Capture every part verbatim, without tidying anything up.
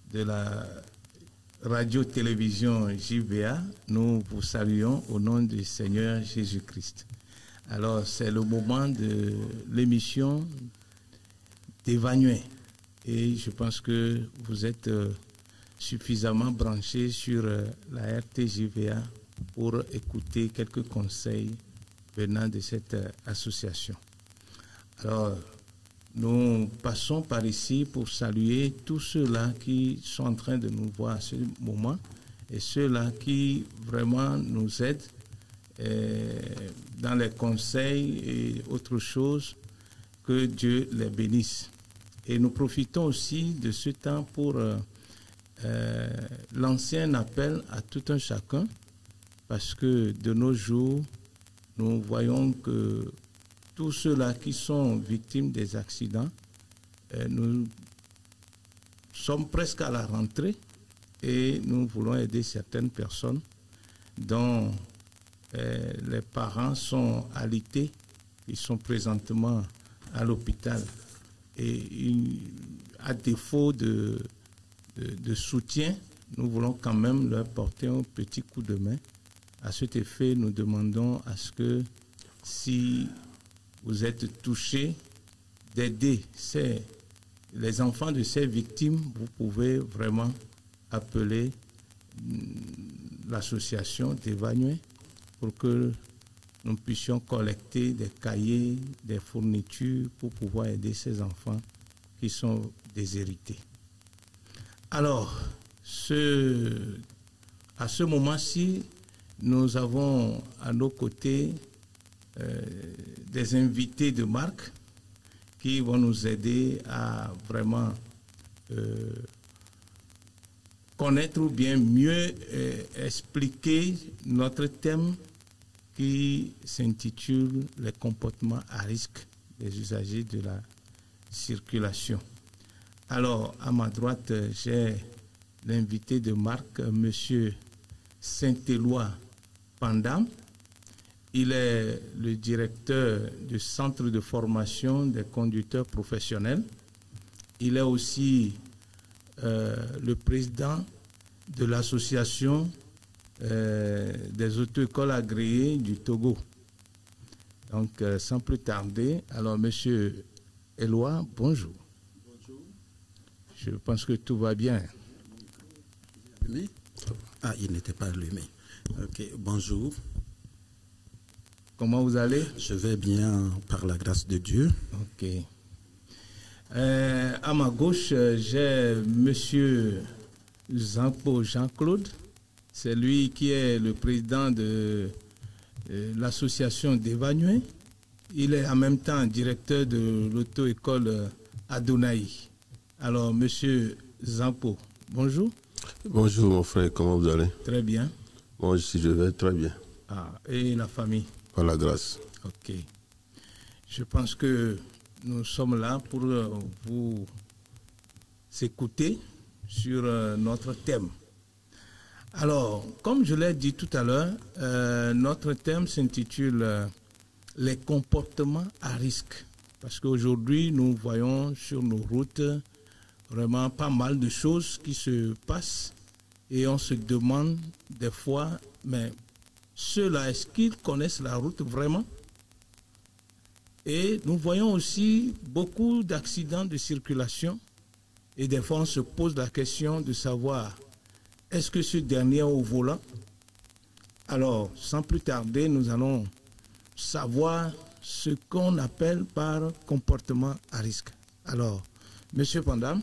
de la radio-télévision J V A, nous vous saluons au nom du Seigneur Jésus-Christ. Alors, c'est le moment de l'émission d'Evanoué. Et je pense que vous êtes euh, suffisamment branchés sur euh, la R T J V A pour écouter quelques conseils venant de cette euh, association. Alors, nous passons par ici pour saluer tous ceux-là qui sont en train de nous voir à ce moment et ceux-là qui vraiment nous aident euh, dans les conseils et autres choses. Que Dieu les bénisse. Et nous profitons aussi de ce temps pour euh, euh, lancer un appel à tout un chacun, parce que de nos jours, nous voyons que tous ceux-là qui sont victimes des accidents, euh, nous sommes presque à la rentrée et nous voulons aider certaines personnes dont euh, les parents sont alités, ils sont présentement à l'hôpital. Et à défaut de, de, de soutien, nous voulons quand même leur porter un petit coup de main. À cet effet, nous demandons à ce que si vous êtes touchés, d'aider ces, les enfants de ces victimes, vous pouvez vraiment appeler l'association d'Evanoué pour que nous puissions collecter des cahiers, des fournitures pour pouvoir aider ces enfants qui sont déshérités. Alors, ce, à ce moment-ci, nous avons à nos côtés euh, des invités de marque qui vont nous aider à vraiment euh, connaître ou bien mieux euh, expliquer notre thème qui s'intitule « Les comportements à risque des usagers de la circulation ». Alors, à ma droite, j'ai l'invité de marque, M. Saint-Éloi Pandam. Il est le directeur du Centre de formation des conducteurs professionnels. Il est aussi euh, le président de l'association Euh, des auto-écoles agréées du Togo. Donc, euh, sans plus tarder, alors, Monsieur Éloi, bonjour. Bonjour. Je pense que tout va bien. Allumé? Ah, il n'était pas allumé. Ok, bonjour. Comment vous allez? Je vais bien, par la grâce de Dieu. Ok. Euh, à ma gauche, j'ai Monsieur Zampo Jean-Claude. C'est lui qui est le président de euh, l'association d'Evanoué. Il est en même temps directeur de l'auto-école Adonai. Alors, Monsieur Zampo, bonjour. Bonjour mon frère, comment vous allez? Très bien. Moi aussi, je vais très bien. Ah, et la famille? Par la grâce. Ok. Je pense que nous sommes là pour euh, vous écouter sur euh, notre thème. Alors, comme je l'ai dit tout à l'heure, euh, notre thème s'intitule euh, « Les comportements à risque ». Parce qu'aujourd'hui, nous voyons sur nos routes vraiment pas mal de choses qui se passent et on se demande des fois, mais ceux-là, est-ce qu'ils connaissent la route vraiment? Et nous voyons aussi beaucoup d'accidents de circulation et des fois on se pose la question de savoir est-ce que ce dernier est au volant? Alors, sans plus tarder, nous allons savoir ce qu'on appelle par comportement à risque. Alors, Monsieur Pandam,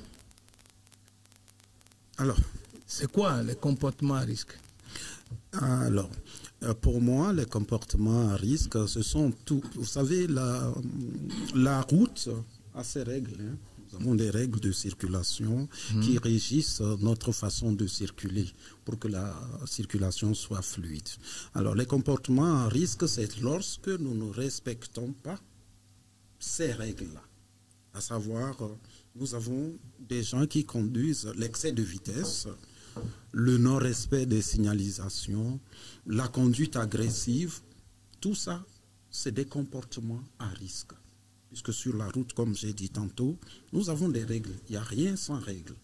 alors, c'est quoi les comportements à risque? Alors, pour moi, les comportements à risque, ce sont tout. Vous savez, la, la route a ses règles. Hein. Nous avons des règles de circulation mmh. qui régissent notre façon de circuler pour que la circulation soit fluide. Alors, les comportements à risque, c'est lorsque nous ne respectons pas ces règles-là. À savoir, nous avons des gens qui conduisent l'excès de vitesse, le non-respect des signalisations, la conduite agressive. Tout ça, c'est des comportements à risque. Puisque sur la route, comme j'ai dit tantôt, nous avons des règles. Il n'y a rien sans règles.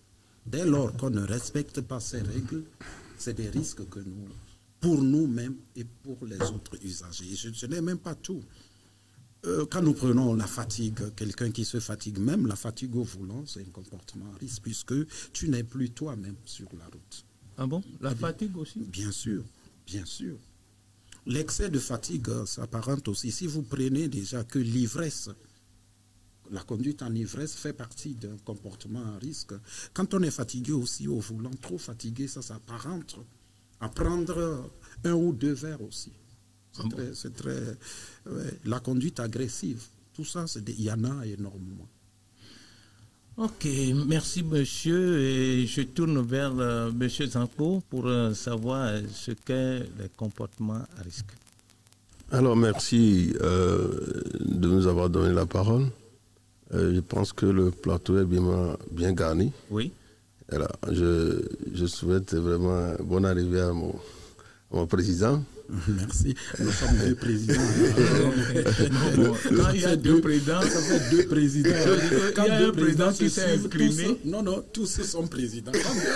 Dès lors qu'on ne respecte pas ces règles, c'est des risques que nous, pour nous-mêmes et pour les autres usagers. Je, je n'ai même pas tout. Euh, quand nous prenons la fatigue, quelqu'un qui se fatigue même, la fatigue au volant, c'est un comportement à risque, puisque tu n'es plus toi-même sur la route. Ah bon? La fatigue aussi? Bien sûr, bien sûr. L'excès de fatigue euh, s'apparente aussi. Si vous prenez déjà que l'ivresse, la conduite en ivresse fait partie d'un comportement à risque. Quand on est fatigué aussi au volant, trop fatigué, ça s'apparente à prendre un ou deux verres aussi. C'est très, c'est très, ouais, la conduite agressive, tout ça, c'est des, il y en a énormément. Ok, merci monsieur. Et je tourne vers euh, monsieur Zanko pour euh, savoir euh, ce qu'est les comportements à risque. Alors, merci euh, de nous avoir donné la parole. Euh, je pense que le plateau est bien, bien garni. Oui. Alors, je, je souhaite vraiment bonne arrivée à mon, à mon président. Merci. Nous sommes deux présidents. Non, bon, quand il y a deux présidents, ça fait deux présidents. Quand il y a un président qui s'est exprimé. Non, non, tous sont présidents.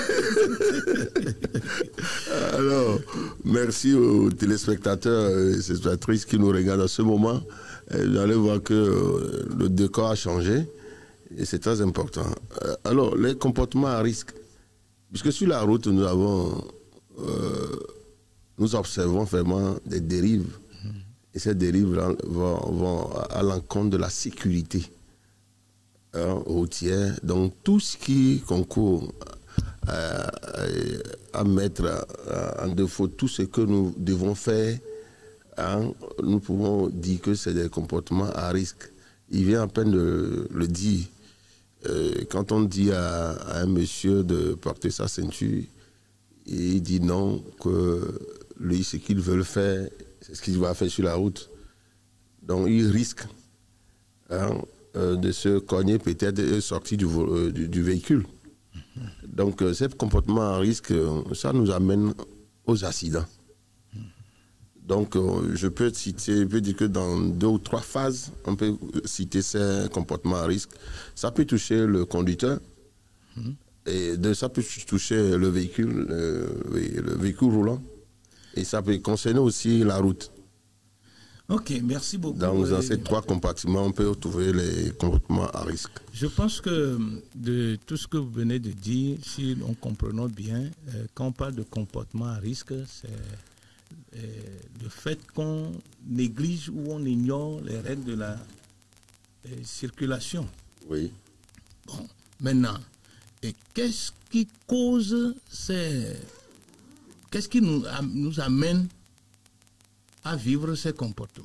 Alors, merci aux téléspectateurs et téléspectatrices qui nous regardent à ce moment. Vous allez voir que le décor a changé et c'est très important. Alors, les comportements à risque. Puisque sur la route, nous avons... Euh, nous observons vraiment des dérives. Mmh. Et ces dérives vont, vont à l'encontre de la sécurité hein, routière. Donc tout ce qui concourt à, à mettre en défaut tout ce que nous devons faire, hein, nous pouvons dire que c'est des comportements à risque. Il vient à peine de le dire. Euh, quand on dit à, à un monsieur de porter sa ceinture, il dit non, que lui, ce qu'il veut faire, c'est ce qu'il va faire sur la route. Donc, il risque hein, euh, de se cogner peut-être et sortir du, euh, du, du véhicule. Donc, euh, ce comportement à risque, ça nous amène aux accidents. Donc, euh, je peux citer, je peux dire que dans deux ou trois phases, on peut citer ces comportements à risque. Ça peut toucher le conducteur, mmh. et de, ça peut toucher le véhicule, le, le véhicule roulant. Et ça peut concerner aussi la route. Ok, merci beaucoup. Dans, dans ces trois compartiments, on peut trouver les comportements à risque. Je pense que de tout ce que vous venez de dire, si on comprenons bien, euh, quand on parle de comportement à risque, c'est euh, le fait qu'on néglige ou on ignore les règles de la euh, circulation. Oui. Bon, maintenant, et qu'est-ce qui cause ces... Qu'est-ce qui nous, nous amène à vivre ces comportements?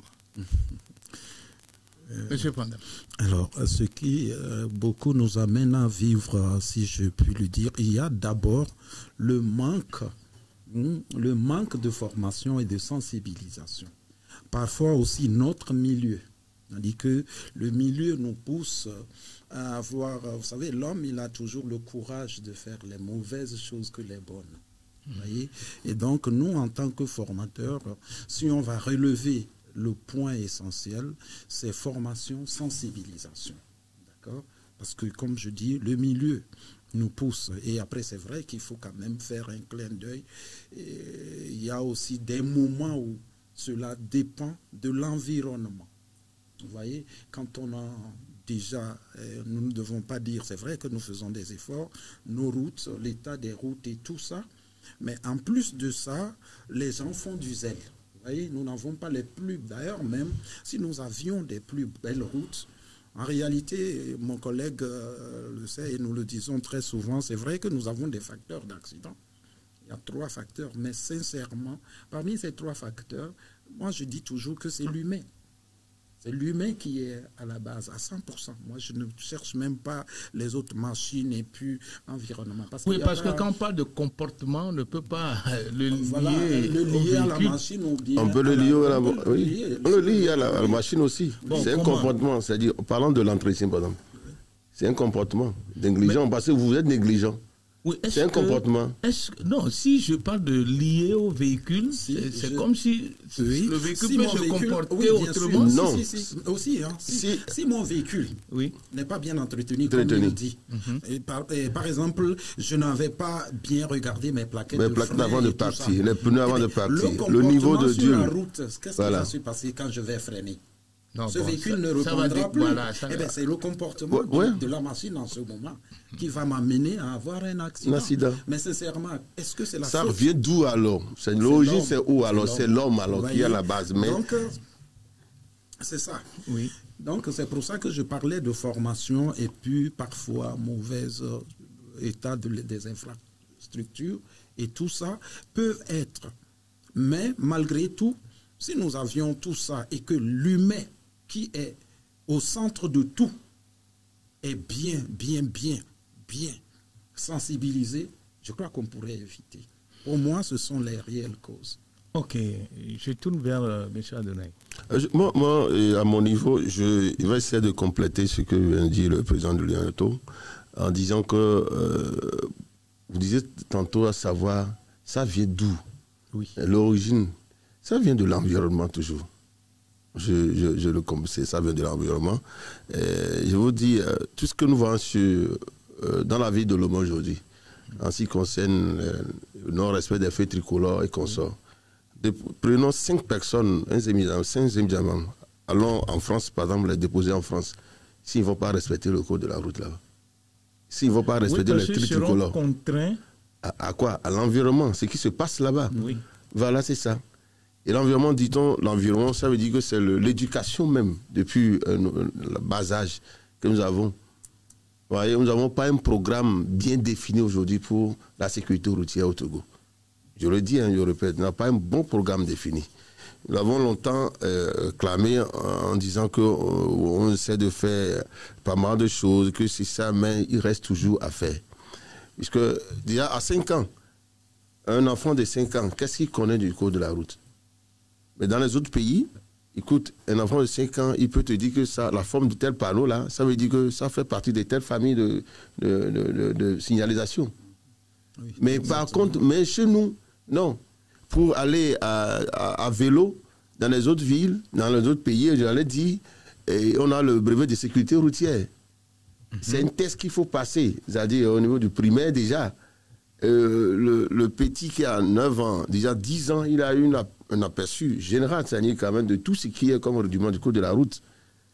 euh, Monsieur Panda. Alors, ce qui euh, beaucoup nous amène à vivre, si je puis le dire, il y a d'abord le manque, hmm, le manque de formation et de sensibilisation. Parfois aussi notre milieu. C'est-à-dire que le milieu nous pousse à avoir, vous savez, l'homme, il a toujours le courage de faire les mauvaises choses que les bonnes. Vous voyez? Et donc, nous, en tant que formateurs, si on va relever le point essentiel, c'est formation, sensibilisation. D'accord? Parce que, comme je dis, le milieu nous pousse. Et après, c'est vrai qu'il faut quand même faire un clin d'œil. Il y a aussi des moments où cela dépend de l'environnement. Vous voyez? Quand on a déjà, nous ne devons pas dire, c'est vrai que nous faisons des efforts, nos routes, l'état des routes et tout ça. Mais en plus de ça, les gens font du zèle. Vous voyez, nous n'avons pas les plus... D'ailleurs, même si nous avions des plus belles routes, en réalité, mon collègue euh, le sait et nous le disons très souvent, c'est vrai que nous avons des facteurs d'accident. Il y a trois facteurs, mais sincèrement, parmi ces trois facteurs, moi je dis toujours que c'est l'humain. C'est l'humain qui est à la base, à cent pour cent. Moi, je ne cherche même pas les autres machines et puis l'environnement. Oui, parce que quand on parle de comportement, on ne peut pas le lier, voilà, le lier à la machine. Ou bien on peut le lier à la, la, oui. on le lie à la, à la machine aussi. Bon, c'est un comportement, c'est-à-dire, parlant de l'entretien, par exemple, c'est un comportement négligent, mais, parce que vous êtes négligent. Oui, c'est un que, comportement. Que, non, si je parle de lié au véhicule, si, c'est je... comme si oui. le véhicule si peut se véhicule, comporter oui, autrement. Sûr. Non. Si, si, si. Aussi, hein, si, si. si mon véhicule oui. n'est pas bien entretenu, comme il dit, mm-hmm. et par, et par exemple, je n'avais pas bien regardé mes plaquettes mes de plaquettes frein avant de partir, les pneus avant de partir, le, le niveau de sur Dieu. la route, qu'est-ce voilà. qui va se passer quand je vais freiner? Non, ce bon, véhicule ça, ne répondra plus. Voilà, ça, eh ben, c'est le comportement ouais, ouais. de la machine en ce moment qui va m'amener à avoir un accident. accident. Mais sincèrement, est-ce que c'est la Ça faute? vient d'où alors? C'est l'origine, c'est où alors? C'est l'homme alors qui est à la base. Mais... Donc, c'est ça. Oui. Donc, c'est pour ça que je parlais de formation et puis parfois mauvais état de, des infrastructures et tout ça peuvent être. Mais malgré tout, si nous avions tout ça et que l'humain qui est au centre de tout est bien, bien, bien, bien sensibilisé, je crois qu'on pourrait éviter. Pour moi, ce sont les réelles causes. Ok, je tourne vers euh, M. Adonai. Euh, je, moi, moi, à mon niveau, je, je vais essayer de compléter ce que vient de dire le président de l'Union en disant que, euh, vous disiez tantôt à savoir, ça vient d'où? Oui. L'origine, ça vient de l'environnement toujours. Je, je, je le comprends, ça vient de l'environnement. Je vous dis, euh, tout ce que nous voyons sur, euh, dans la vie de l'homme aujourd'hui, en ce qui concerne le non-respect des feux tricolores et consorts, de, prenons cinq personnes, un émigrants, cinq émigrants, allons en France, par exemple, les déposer en France, s'ils ne vont pas respecter le code de la route là-bas. S'ils ne vont pas respecter oui, les feux tricolores. Contraints. À, à quoi? À l'environnement, ce qui se passe là-bas. Oui. Voilà, c'est ça. Et l'environnement, dit-on, l'environnement, ça veut dire que c'est l'éducation même, depuis euh, le bas âge que nous avons. Vous voyez, nous n'avons pas un programme bien défini aujourd'hui pour la sécurité routière au Togo. Je le dis, hein, je le répète, on n'a pas un bon programme défini. Nous l'avons longtemps euh, clamé en, en disant qu'on euh, essaie de faire pas mal de choses, que c'est ça, mais il reste toujours à faire. Puisque, déjà, à cinq ans, un enfant de cinq ans, qu'est-ce qu'il connaît du code de la route? Mais dans les autres pays, écoute, un enfant de cinq ans, il peut te dire que ça, la forme de tel panneau, là, ça veut dire que ça fait partie de telle famille de, de, de, de, de signalisation. Oui, mais exactement. Par contre, mais chez nous, non. Pour aller à, à, à vélo dans les autres villes, dans les autres pays, j'allais dire, et on a le brevet de sécurité routière. Mm-hmm. C'est un test qu'il faut passer, c'est-à-dire au niveau du primaire déjà. Euh, le, le petit qui a neuf ans, déjà dix ans, il a eu une, un aperçu général, c'est-à-dire quand même de tout ce qui est comme rudiment du code de la route.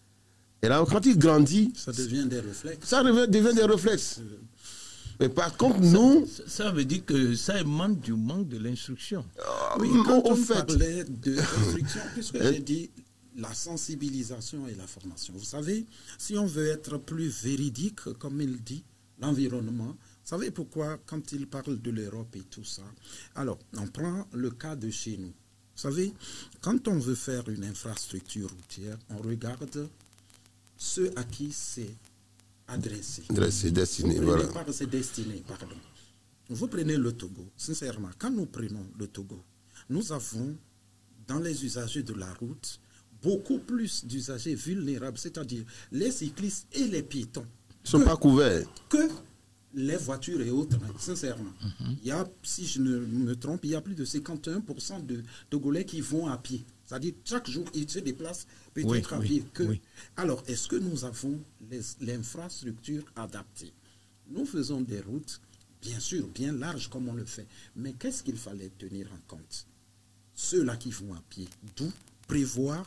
Et là, quand il grandit... Ça devient des réflexes. Ça devient, devient des réflexes. Mais par contre, nous... Ça, ça veut dire que ça émane du manque de l'instruction. Euh, oui, quand on, on fait... parlait de l'instruction, puisque j'ai dit la sensibilisation et la formation. Vous savez, si on veut être plus véridique, comme il dit, l'environnement... Vous savez pourquoi, quand il parle de l'Europe et tout ça, alors, on prend le cas de chez nous. Vous savez, quand on veut faire une infrastructure routière, on regarde ceux à qui c'est adressé. Adressé, destiné, voilà. C'est destiné, pardon. Vous prenez le Togo, sincèrement, quand nous prenons le Togo, nous avons, dans les usagers de la route, beaucoup plus d'usagers vulnérables, c'est-à-dire les cyclistes et les piétons. Ils ne sont pas couverts. Que les voitures et autres, sincèrement. Mm-hmm. Il y a, si je ne me trompe, il y a plus de cinquante et un pour cent de Togolais qui vont à pied. C'est-à-dire, chaque jour, ils se déplacent peut-être oui, à pied. Oui, que... oui. Alors, est-ce que nous avons l'infrastructure adaptée? Nous faisons des routes, bien sûr, bien larges comme on le fait. Mais qu'est-ce qu'il fallait tenir en compte? Ceux-là qui vont à pied, d'où prévoir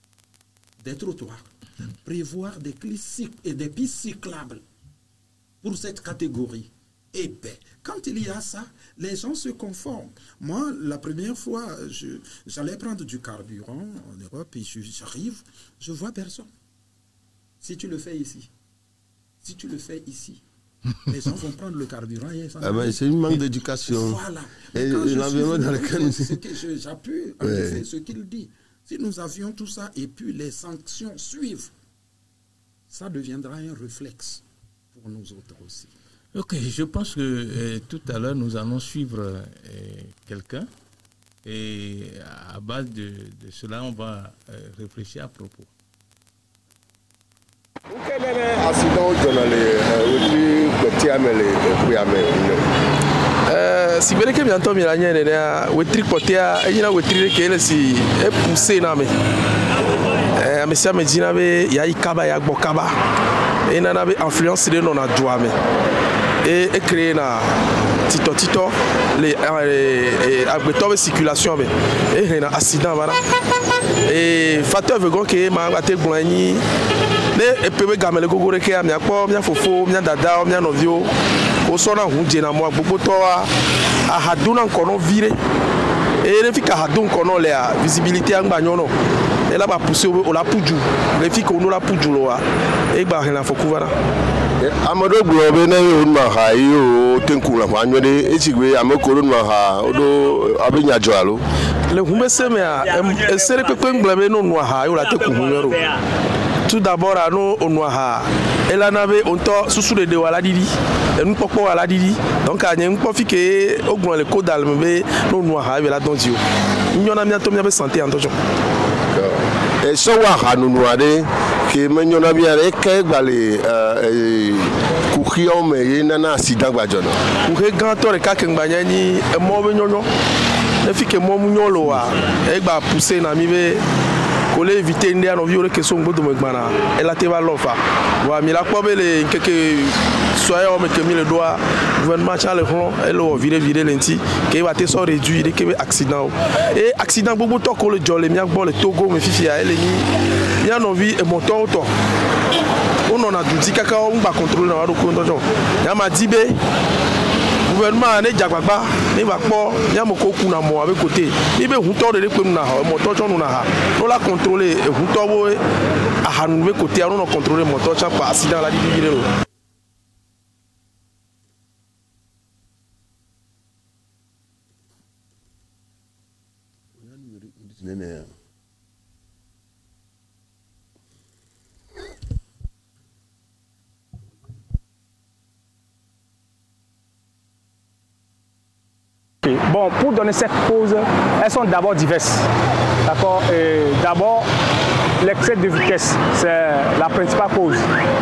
des trottoirs, mm-hmm. prévoir des, et des pistes cyclables pour cette catégorie. Et bien, quand il y a ça, les gens se conforment. Moi, la première fois, j'allais prendre du carburant en Europe et j'arrive, je vois personne. Si tu le fais ici, si tu le fais ici, les gens vont prendre le carburant et ah ben, c'est une manque d'éducation. Voilà. Et l'environnement dans lequel j'appuie en ouais. effet ce qu'il dit. Si nous avions tout ça et puis les sanctions suivent, ça deviendra un réflexe pour nous autres aussi. Ok, je pense que euh, tout à l'heure, nous allons suivre euh, quelqu'un et à base de, de cela, on va euh, réfléchir à propos. Accident dans les si vous voulez que bientôt Milania est wetri potea et il a wetri que elle si est poussé na me eh monsieur me dit na be ya ikaba ya gbokaba et na na be influence de non adwa me et et créer na tito tito les agbeto circulation be et na accident voilà et facteur veut que ma ate glani les pepe gamele gogore ke amia po mia fofo mia dada mia novio o sona hunje na mo gbogbo to a haduna nkono vire et les filles hadun kono le visibilité angba nyono et là ba pousser o la puju les filles ko no la puju lo wa e gba hena fokuvara amado globe na yo ma ha yo tenku la fa nyode e chigwe amekoro ma ha odo abenya joalo le humbe seme a e sere pepe ngblebe no no ha yo la teku humero. Tout d'abord, à nous, on a elle en avait on t'a sous les deux à la didi, et nous pourquoi à la didi. Donc, à n'y pas fiqué au grand le code d'almé, nous nous avons la donzio. Nous en a bien tombé santé en toujours. Et ce soir, nous nous avons que nous avons bien les balais courir, mais il y a un accident. Pour que grand tour et quelqu'un bagnani, et moi, nous ne fit que moi, nous loa, et bah pousser n'ami. Pour éviter une violence que son bout de Megmana, elle a été l'offre. Voilà, mais la pomme est quelque soyez homme qui a mis le doigt, gouvernement Charles Ron, elle a viré viré l'enti, qui va être réduit, qui est accident. Et accident beaucoup de temps que le Jol, les miens, le Togo, mes filles, elle est mis, bien en vie et mon temps autant. On en a dit cacao, on va contrôler dans le compte. Il y a ma dibé. Gouvernement ne jagba ne va pas nyamoko kuna mo avec côté ni be huto de pe na ha moto cho na ha no la contrôler huto bo a hanu be côté on contrôler moto cha pas accident la divire lo. Bon, pour donner cette cause, elles sont d'abord diverses. D'accord. D'abord, l'excès de vitesse, c'est la principale cause.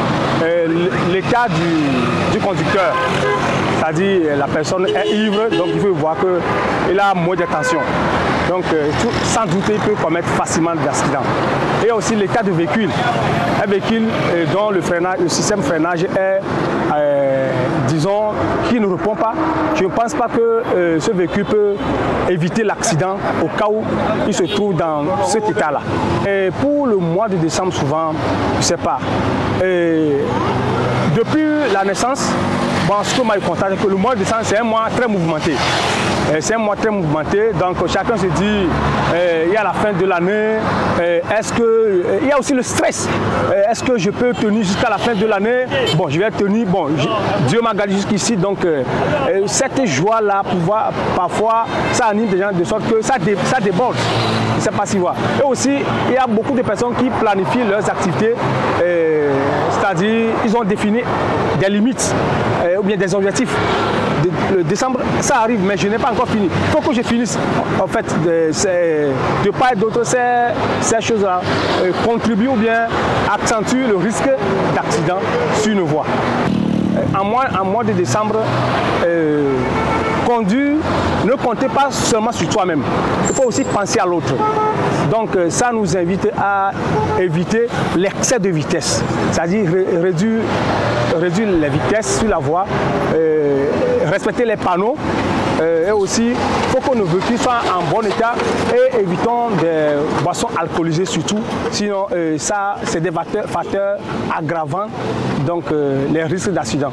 L'état du, du conducteur, c'est-à-dire la personne est ivre, donc il faut voir qu'il a moins de tension. Donc, tout, sans douter, il peut commettre facilement des accidents. Et aussi l'état du véhicule. Un véhicule dont le, freinage, le système freinage est, euh, disons, qui ne répond pas. Je ne pense pas que euh, ce véhicule peut éviter l'accident au cas où il se trouve dans cet état-là. Et pour le mois de décembre, souvent, je ne sais pas. Et depuis la naissance, bon, ce que moi je constate, c'est que le mois de décembre, c'est un mois très mouvementé. C'est un mois très mouvementé, donc chacun se dit, euh, il y a la fin de l'année, euh, est-ce que, euh, il y a aussi le stress, euh, est-ce que je peux tenir jusqu'à la fin de l'année? Bon, je vais tenir, bon, je, Dieu m'a gardé jusqu'ici, donc euh, euh, cette joie-là, pouvoir, parfois, ça anime des gens de sorte que ça, dé, ça déborde, je ne sais pas si vous voyez. Et aussi, il y a beaucoup de personnes qui planifient leurs activités, euh, c'est-à-dire, ils ont défini des limites, euh, ou bien des objectifs. De, le décembre, ça arrive, mais je n'ai pas encore fini. Il faut que je finisse. En fait, de, de part et d'autre, ces, ces choses-là euh, contribuent ou bien accentuent le risque d'accident sur une voie. En mois, en mois de décembre, euh, conduire, ne comptez pas seulement sur toi-même. Il faut aussi penser à l'autre. Donc ça nous invite à éviter l'excès de vitesse, c'est-à-dire réduire, réduire les vitesses sur la voie, euh, respecter les panneaux, euh, et aussi il faut que nos véhicules soient en bon état et évitons des boissons alcoolisées surtout, sinon euh, ça c'est des facteurs, facteurs aggravants, donc euh, les risques d'accident.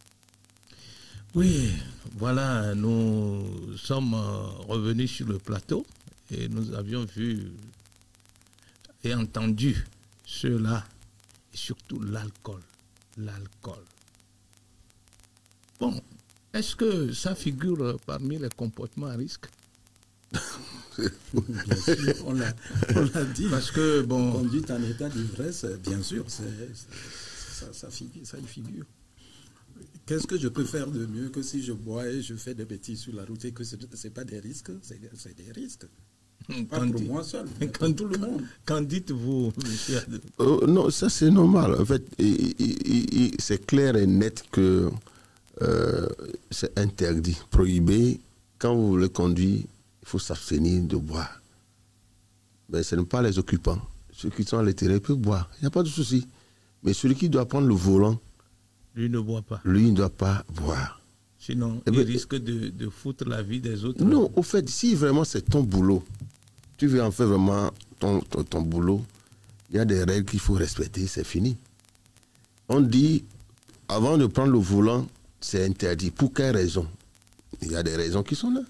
Oui, voilà, nous sommes revenus sur le plateau. Et nous avions vu et entendu cela, et surtout l'alcool. L'alcool. Bon, est-ce que ça figure parmi les comportements à risque? Bien sûr, on l'a dit. Parce que, bon. Conduite en état d'ivresse, bien sûr, c'est, ça, ça, figure, ça y figure. Qu'est-ce que je peux faire de mieux que si je bois et je fais des bêtises sur la route et que ce n'est pas des risques, c'est des risques. Pas quand pour dit, moi seul, quand, pour tout le monde. Quand dites-vous, monsieur euh, Non, ça c'est normal. En fait, c'est clair et net que euh, c'est interdit, prohibé quand vous voulez conduire, il faut s'abstenir de boire. Mais ce n'est pas les occupants. Ceux qui sont à l'intérieur peuvent boire. Il n'y a pas de souci. Mais celui qui doit prendre le volant, lui ne boit pas. Lui ne doit pas boire. Sinon, eh il bien, risque de, de foutre la vie des autres. Non, au fait, si vraiment c'est ton boulot, tu veux en faire vraiment ton, ton, ton boulot, il y a des règles qu'il faut respecter, c'est fini. On dit, avant de prendre le volant, c'est interdit. Pour quelle raison? Il y a des raisons qui sont là.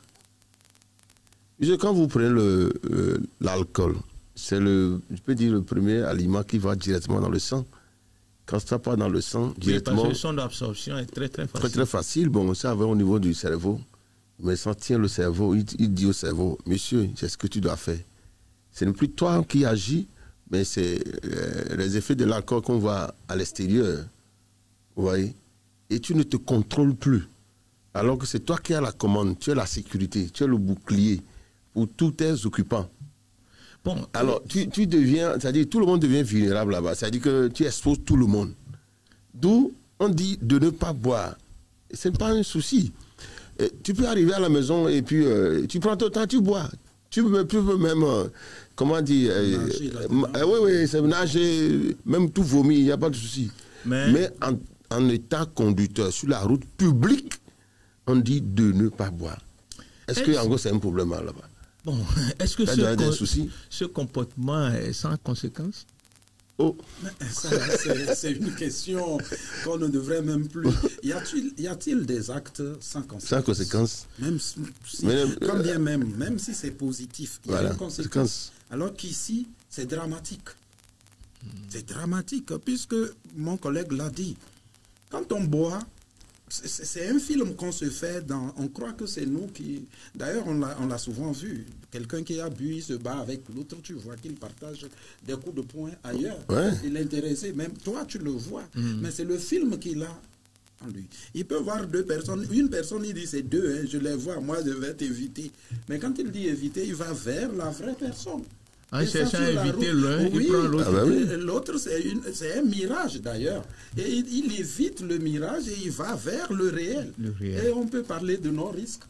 Quand vous prenez le, euh, l'alcool, c'est le, je peux dire, le premier aliment qui va directement dans le sang. Quand ça part dans le sang, directement... Oui, parce que le son d'absorption est très, très facile. Très, très facile. Bon, ça va au niveau du cerveau. Mais ça tient le cerveau. Il, il dit au cerveau, monsieur, c'est ce que tu dois faire. Ce n'est plus toi qui agis, mais c'est euh, les effets de l'alcool qu'on voit à l'extérieur. Vous voyez? Et tu ne te contrôles plus. Alors que c'est toi qui as la commande, tu as la sécurité, tu as le bouclier pour tous tes occupants. Bon, alors, tu, tu deviens, c'est-à-dire tout le monde devient vulnérable là-bas. C'est-à-dire que tu exposes tout le monde. D'où on dit de ne pas boire. Ce n'est pas un souci. Et tu peux arriver à la maison et puis euh, tu prends ton temps, tu bois. Tu peux, tu peux même, euh, comment dire, euh, euh, oui, oui, c'est nager, même tout vomir, il n'y a pas de souci. Mais, Mais en, en état conducteur, sur la route publique, on dit de ne pas boire. Est-ce que, en gros, c'est un problème là-bas? Bon, est-ce que ce, con ce comportement est sans conséquence? Oh. C'est une question qu'on ne devrait même plus. Y a-t-il y a-t-il des actes sans conséquence? Sans conséquence. Même si, Mais, quand bien même, même si c'est positif, il y a une conséquence. Alors qu'ici, c'est dramatique. C'est dramatique, puisque mon collègue l'a dit. Quand on boit, c'est un film qu'on se fait dans... On croit que c'est nous qui... D'ailleurs, on l'a souvent vu. Quelqu'un qui a bu, il se bat avec l'autre. Tu vois qu'il partage des coups de poing ailleurs. Ouais. Il est intéressé. Même toi, tu le vois. Mm. Mais c'est le film qu'il a en lui. Il peut voir deux personnes. Une personne, il dit c'est deux. Hein, je les vois. Moi, je vais t'éviter. Mais quand il dit éviter, il va vers la vraie personne. En cherchant à éviter l'un, oui, il prend l'autre. Ah ben oui. L'autre, c'est un mirage d'ailleurs. Et il, il évite le mirage et il va vers le réel. le réel. Et on peut parler de non-risque.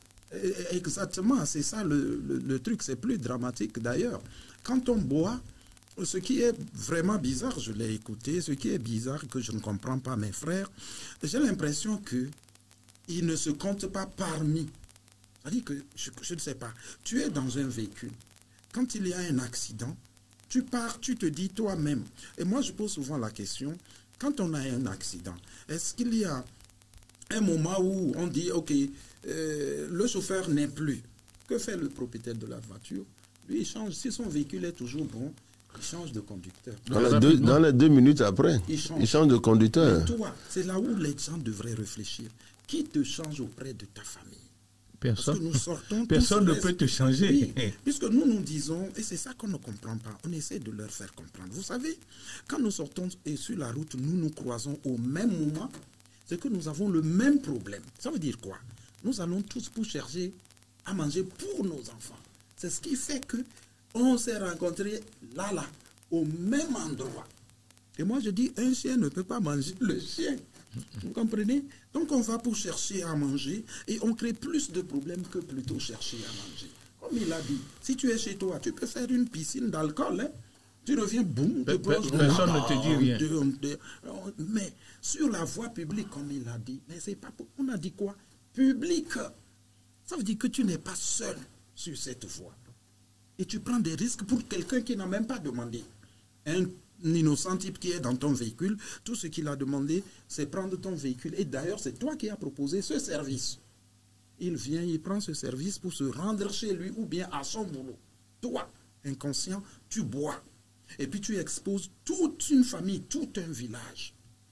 Exactement, c'est ça le, le, le truc. C'est plus dramatique d'ailleurs. Quand on boit, ce qui est vraiment bizarre, je l'ai écouté, ce qui est bizarre que je ne comprends pas, mes frères, j'ai l'impression qu'ils ne se comptent pas parmi. C'est-à-dire que, je, je ne sais pas, tu es dans un véhicule. Quand il y a un accident, tu pars, tu te dis toi-même. Et moi, je pose souvent la question, quand on a un accident, est-ce qu'il y a un moment où on dit, OK, euh, le chauffeur n'est plus. Que fait le propriétaire de la voiture? Lui, il change. Si son véhicule est toujours bon, il change de conducteur. Dans, les deux, dans les deux minutes après, il change, il change de conducteur. Mais toi, c'est là où les gens devraient réfléchir. Qui te change auprès de ta famille? Personne, nous sortons Personne ne peut te changer. Oui, puisque nous nous disons, et c'est ça qu'on ne comprend pas, on essaie de leur faire comprendre. Vous savez, quand nous sortons et sur la route, nous nous croisons au même moment, c'est que nous avons le même problème. Ça veut dire quoi? Nous allons tous pour chercher à manger pour nos enfants. C'est ce qui fait que on s'est rencontrés là, là, au même endroit. Et moi, je dis, un chien ne peut pas manger le chien. Vous comprenez? Donc on va pour chercher à manger et on crée plus de problèmes que plutôt chercher à manger. Comme il a dit, si tu es chez toi, tu peux faire une piscine d'alcool. Hein? Tu reviens, boum, tu plonges dans personne ne te dit rien. De, de, de, mais sur la voie publique, comme il a dit, mais c'est pas, on a dit quoi? Public. Ça veut dire que tu n'es pas seul sur cette voie. Et tu prends des risques pour quelqu'un qui n'a même pas demandé. Un innocent type qui est dans ton véhicule, tout ce qu'il a demandé, c'est prendre ton véhicule. Et d'ailleurs, c'est toi qui as proposé ce service. Il vient, il prend ce service pour se rendre chez lui ou bien à son boulot. Toi, inconscient, tu bois. Et puis tu exposes toute une famille, tout un village.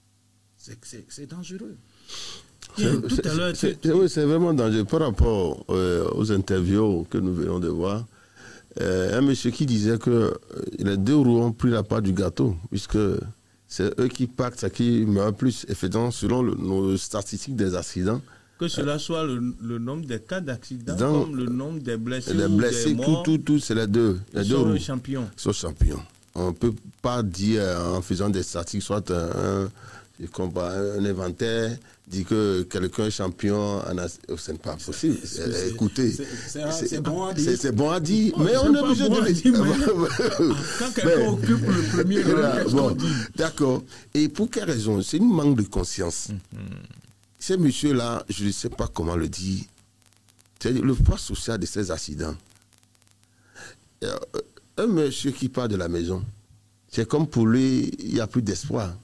C'est dangereux. C'est vraiment dangereux. Par rapport euh, aux interviews que nous venons de voir, Euh, un monsieur qui disait que euh, les deux roues ont pris la part du gâteau, puisque c'est eux qui partent, c'est qui meurent plus. Effectivement, selon le, nos statistiques des accidents. Que cela euh, soit le, le nombre des cas d'accident, comme le nombre des blessés. Les blessés, ou des morts, tout, tout, tout, c'est les deux. Les ils deux sont roues. les champions. Ils sont champions. On ne peut pas dire en faisant des statistiques, soit un, je comprends, un inventaire, dit que quelqu'un est champion, ce n'est pas possible. Écoutez, c'est bon à dire. C'est bon à dire, oh, mais on est obligé de le dire. Quand quelqu'un occupe le premier rang, bon, d'accord. Et pour quelle raison? C'est une manque de conscience. Mm-hmm. Ces messieurs-là, je ne sais pas comment le dire, c'est le poids social de ces accidents. Un monsieur qui part de la maison, c'est comme pour lui, il n'y a plus d'espoir.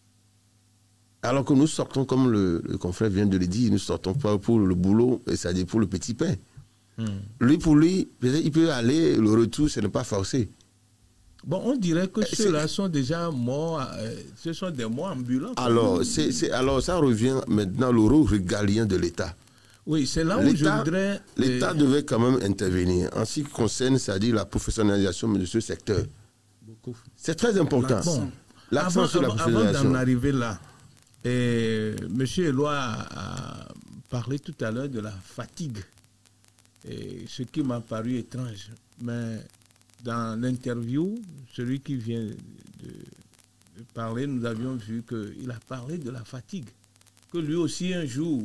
Alors que nous sortons, comme le, le confrère vient de le dire, nous sortons pas pour le boulot, c'est-à-dire pour le petit pain. Hmm. Lui, pour lui, il peut aller, le retour, ce n'est pas forcé. Bon, on dirait que ceux-là sont déjà morts, euh, ce sont des morts ambulants. Alors, c'est, c'est, alors, ça revient maintenant au rôle régalien de l'État. Oui, c'est là où je voudrais... L'État devait quand même intervenir en ce qui concerne, c'est-à-dire la professionnalisation de ce secteur. Beaucoup. C'est très important. Bon, l'accent sur la professionnalisation. Avant d'en arriver là, et M. Eloi a parlé tout à l'heure de la fatigue, et ce qui m'a paru étrange. Mais dans l'interview, celui qui vient de, de parler, nous avions vu qu'il a parlé de la fatigue. Que lui aussi, un jour,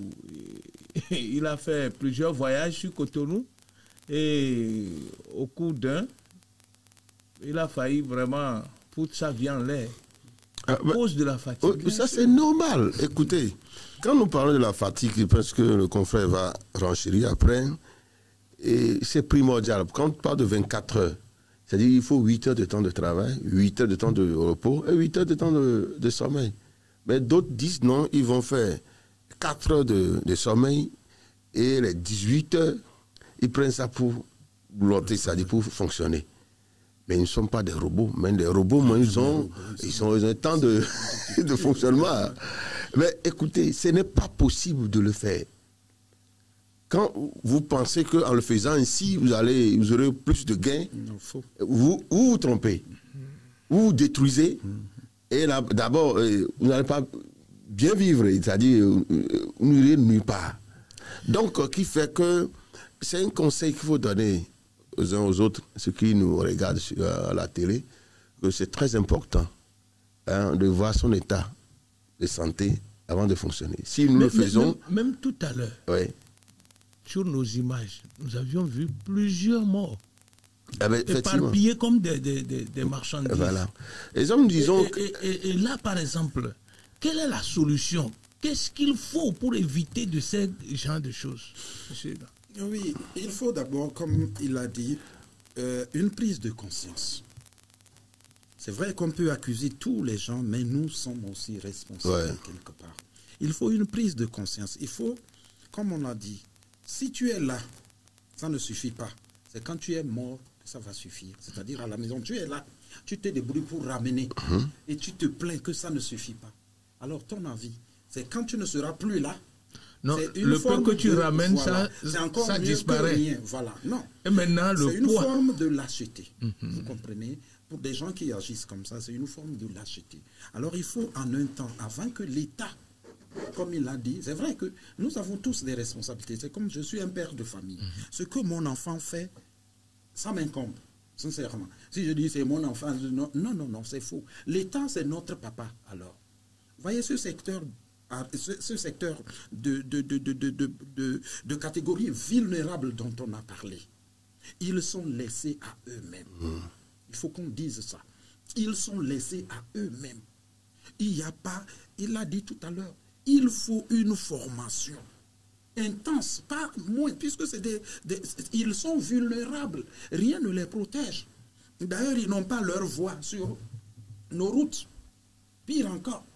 il a fait plusieurs voyages sur Cotonou, et au cours d'un, il a failli vraiment foutre sa vie en l'air. À ah, cause de la fatigue. Oh, ça, c'est normal. Écoutez, quand nous parlons de la fatigue, je pense que le confrère va renchérir après, et c'est primordial. Quand on parle de vingt-quatre heures, c'est-à-dire qu'il faut huit heures de temps de travail, huit heures de temps de repos et huit heures de temps de, de sommeil. Mais d'autres disent non, ils vont faire quatre heures de, de sommeil et les dix-huit heures, ils prennent ça pour blotter, c'est-à-dire pour fonctionner. Mais ils ne sont pas des robots. Même les robots, moi, ils ont, ils ont un temps de, de fonctionnement. Mais écoutez, ce n'est pas possible de le faire. Quand vous pensez qu'en le faisant ainsi, vous, allez, vous aurez plus de gains, vous vous, vous trompez. Vous vous détruisez. Et d'abord, vous n'allez pas bien vivre. C'est-à-dire, vous n'irez nulle part. Donc, ce qui fait que c'est un conseil qu'il faut donner aux uns aux autres, ceux qui nous regardent sur euh, la télé, que c'est très important hein, de voir son état de santé avant de fonctionner. Si nous mais, le faisons... Même, même tout à l'heure, oui. Sur nos images, nous avions vu plusieurs morts. Ah ben, éparpillés comme des, des, des, des marchandises. Voilà. Les hommes, disons... Et, et, et, et là, par exemple, quelle est la solution? Qu'est-ce qu'il faut pour éviter de ce genre de choses, monsieur? Oui, il faut d'abord, comme il a dit, euh, une prise de conscience. C'est vrai qu'on peut accuser tous les gens, mais nous sommes aussi responsables ouais. quelque part. Il faut une prise de conscience. Il faut, comme on a dit, si tu es là, ça ne suffit pas. C'est quand tu es mort que ça va suffire. C'est-à-dire à la maison, tu es là, tu te débrouilles pour ramener mm-hmm. et tu te plains que ça ne suffit pas. Alors ton avis, c'est quand tu ne seras plus là. Non, le peu que tu de, ramènes, voilà, ça, ça disparaît. Voilà, non. Et maintenant, le c'est une poids. forme de lâcheté. Mm-hmm. Vous comprenez? Pour des gens qui agissent comme ça, c'est une forme de lâcheté. Alors, il faut en un temps, avant que l'État, comme il l'a dit, c'est vrai que nous avons tous des responsabilités. C'est comme je suis un père de famille. Mm-hmm. Ce que mon enfant fait, ça m'incombe, sincèrement. Si je dis c'est mon enfant, je, non, non, non, non c'est faux. L'État, c'est notre papa, alors. Voyez ce secteur Ce, ce secteur de, de, de, de, de, de, de, de catégories vulnérables dont on a parlé, ils sont laissés à eux-mêmes. Mmh. Il faut qu'on dise ça. Ils sont laissés à eux-mêmes. Il n'y a pas, il l'a dit tout à l'heure, il faut une formation intense, pas moins, puisque c'est des, des, ils sont vulnérables. Rien ne les protège. D'ailleurs, ils n'ont pas leur voix sur nos routes. Pire encore.